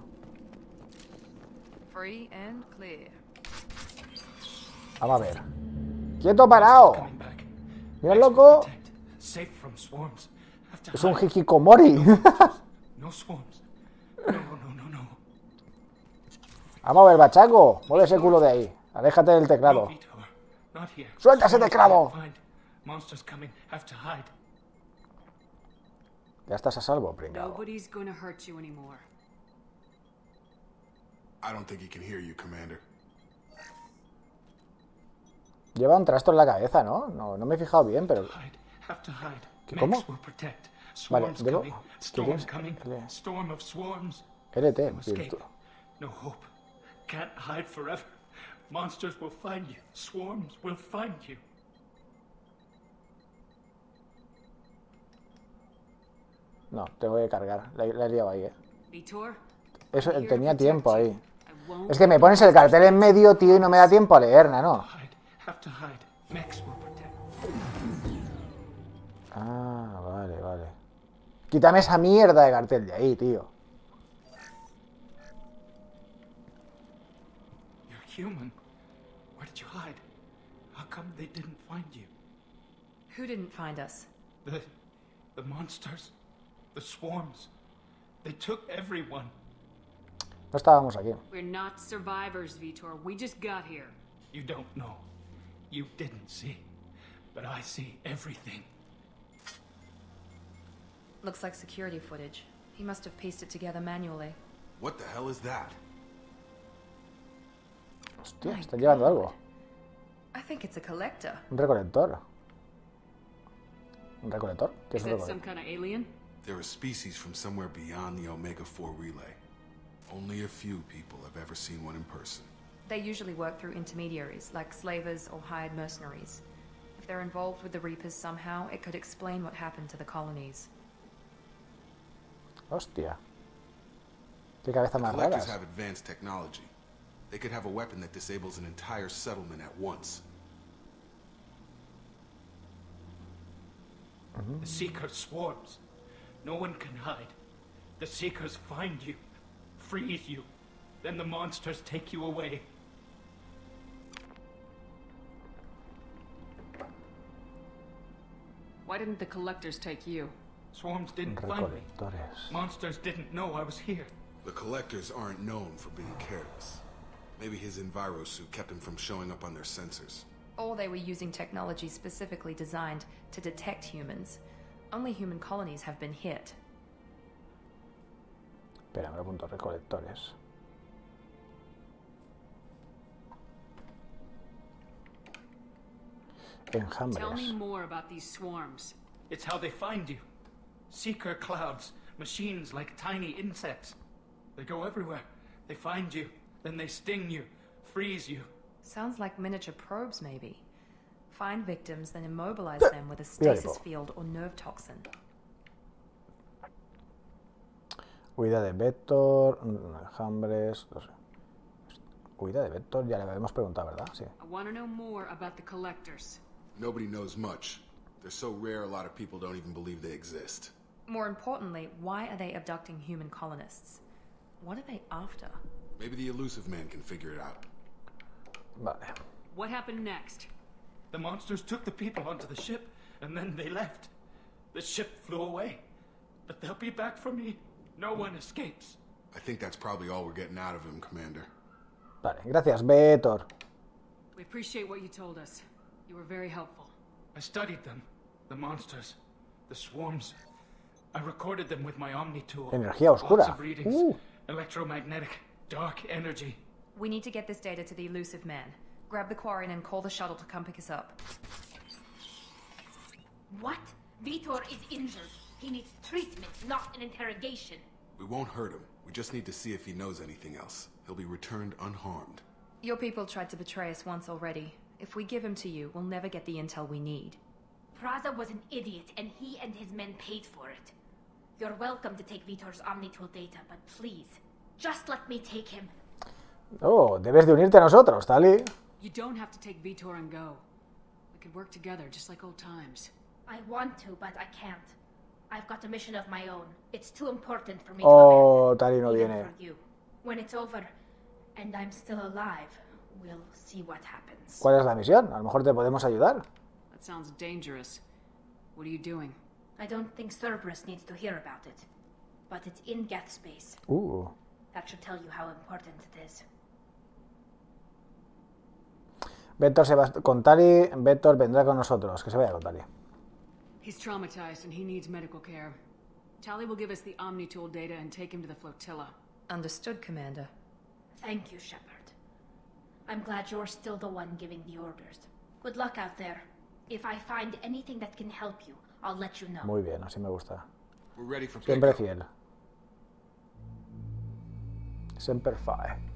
Free and clear. Vamos a ver. ¡Quieto, parado! ¡Mira el loco! Es un hikikomori. Vamos a ver, bachaco. Mueve ese culo de ahí. Aléjate del teclado. ¡Suelta ese teclado! Ya estás a salvo, pringao. I don't think he can hear you, Commander. Lleva un trasto en la cabeza, ¿no? No me he fijado bien, pero... ¿Cómo? Vale, debo... ¿Qué tienes? LT, virtud. No hope. Can't hide forever. Monsters will find you. Swarms will find you. No, tengo que cargar. La he liado ahí, Eso, tenía tiempo ahí. Es que me pones el cartel en medio, tío, y no me da tiempo a leer, ¿no? Ah, vale. Quítame esa mierda de cartel de ahí, tío. Human. Where did you hide? How come they didn't find you? Who didn't find us? The monsters. The swarms. They took everyone. No estábamos aquí. We're not survivors, Vitor. We just got here. You don't know. You didn't see. But I see everything. Looks like security footage. He must have pieced it together manually. What the hell is that? Hostia, están llevando algo. I think it's a collector. Un recolector. ¿Un recolector? ¿Qué es un recolector? Some kind of alien? They're a species from somewhere beyond the Omega-4 relay. Only a few people have ever seen one in person. They usually work through intermediaries, like slavers or hired mercenaries. If they're involved with the Reapers somehow, it could explain what happened to the colonies. Hostia. Qué cabeza más rara. Collectors have advanced technology. They could have a weapon that disables an entire settlement at once. The Seeker swarms. No one can hide. The Seekers find you, freeze you, then the monsters take you away. Why didn't the collectors take you? Swarms didn't find me. Monsters didn't know I was here. The Collectors aren't known for being careless. Maybe his Enviro suit kept him from showing up on their sensors. Or they were using technology specifically designed to detect humans. Only human colonies have been hit. Espera, me lo apunto, recolectores. Enjambres. Tell me more about these swarms. It's how they find you. Seeker clouds, machines like tiny insects. They go everywhere. They find you, then they sting you, freeze you. Sounds like miniature probes, maybe. Find victims, then immobilize them with a stasis field or nerve toxin. Huida de Vector, enjambres, no sé. Huida de Vector, ya le habíamos preguntado, ¿verdad? Sí. I want to know more about the Collectors. Nobody knows much. They're so rare, a lot of people don't even believe they exist. More importantly, why are they abducting human colonists? What are they after? Maybe the Illusive Man can figure it out. Vale. What happened next? The monsters took the people onto the ship, and then they left. The ship flew away. But they'll be back for me. No one escapes. I think that's probably all we're getting out of him, Commander. Vale, gracias, Vector. We appreciate what you told us. You were very helpful. I studied them. The monsters. The swarms. I recorded them with my Omni tool. Energía oscura. Lots of readings. Electromagnetic. Dark energy. We need to get this data to the Illusive Man. Grab the Quarian and call the shuttle to come pick us up. What? Vitor is injured. He needs treatment, not an interrogation. We won't hurt him. We just need to see if he knows anything else. He'll be returned unharmed. Your people tried to betray us once already. If we give him to you, we'll never get the intel we need. Praza was an idiot, and he and his men paid for it. You're welcome to take Vitor's Omnitool data, but please, just let me take him. Oh, debes de unirte a nosotros, Tali. You don't have to take Vitor and go. We could work together, just like old times. I want to, but I can't. I've got a mission of my own. It's too important for me to abandon. Tali no even viene. For you. When it's over, and I'm still alive, we'll see what happens. ¿Cuál es la misión? A lo mejor te podemos ayudar. That sounds dangerous. What are you doing? I don't think Cerberus needs to hear about it. But it's in Geth space. That should tell you how important it is. Vector se va con Tali. Vector vendrá con nosotros. Que se vaya con Tali. He's traumatized and he needs medical care. Tali will give us the Omnitool data and take him to the flotilla. Understood, Commander. Thank you, Shepard. I'm glad you're still the one giving the orders. Good luck out there. If I find anything that can help you, I'll let you know. Muy bien, así me gusta. We're ready for Siempre fiel. Semper Fi.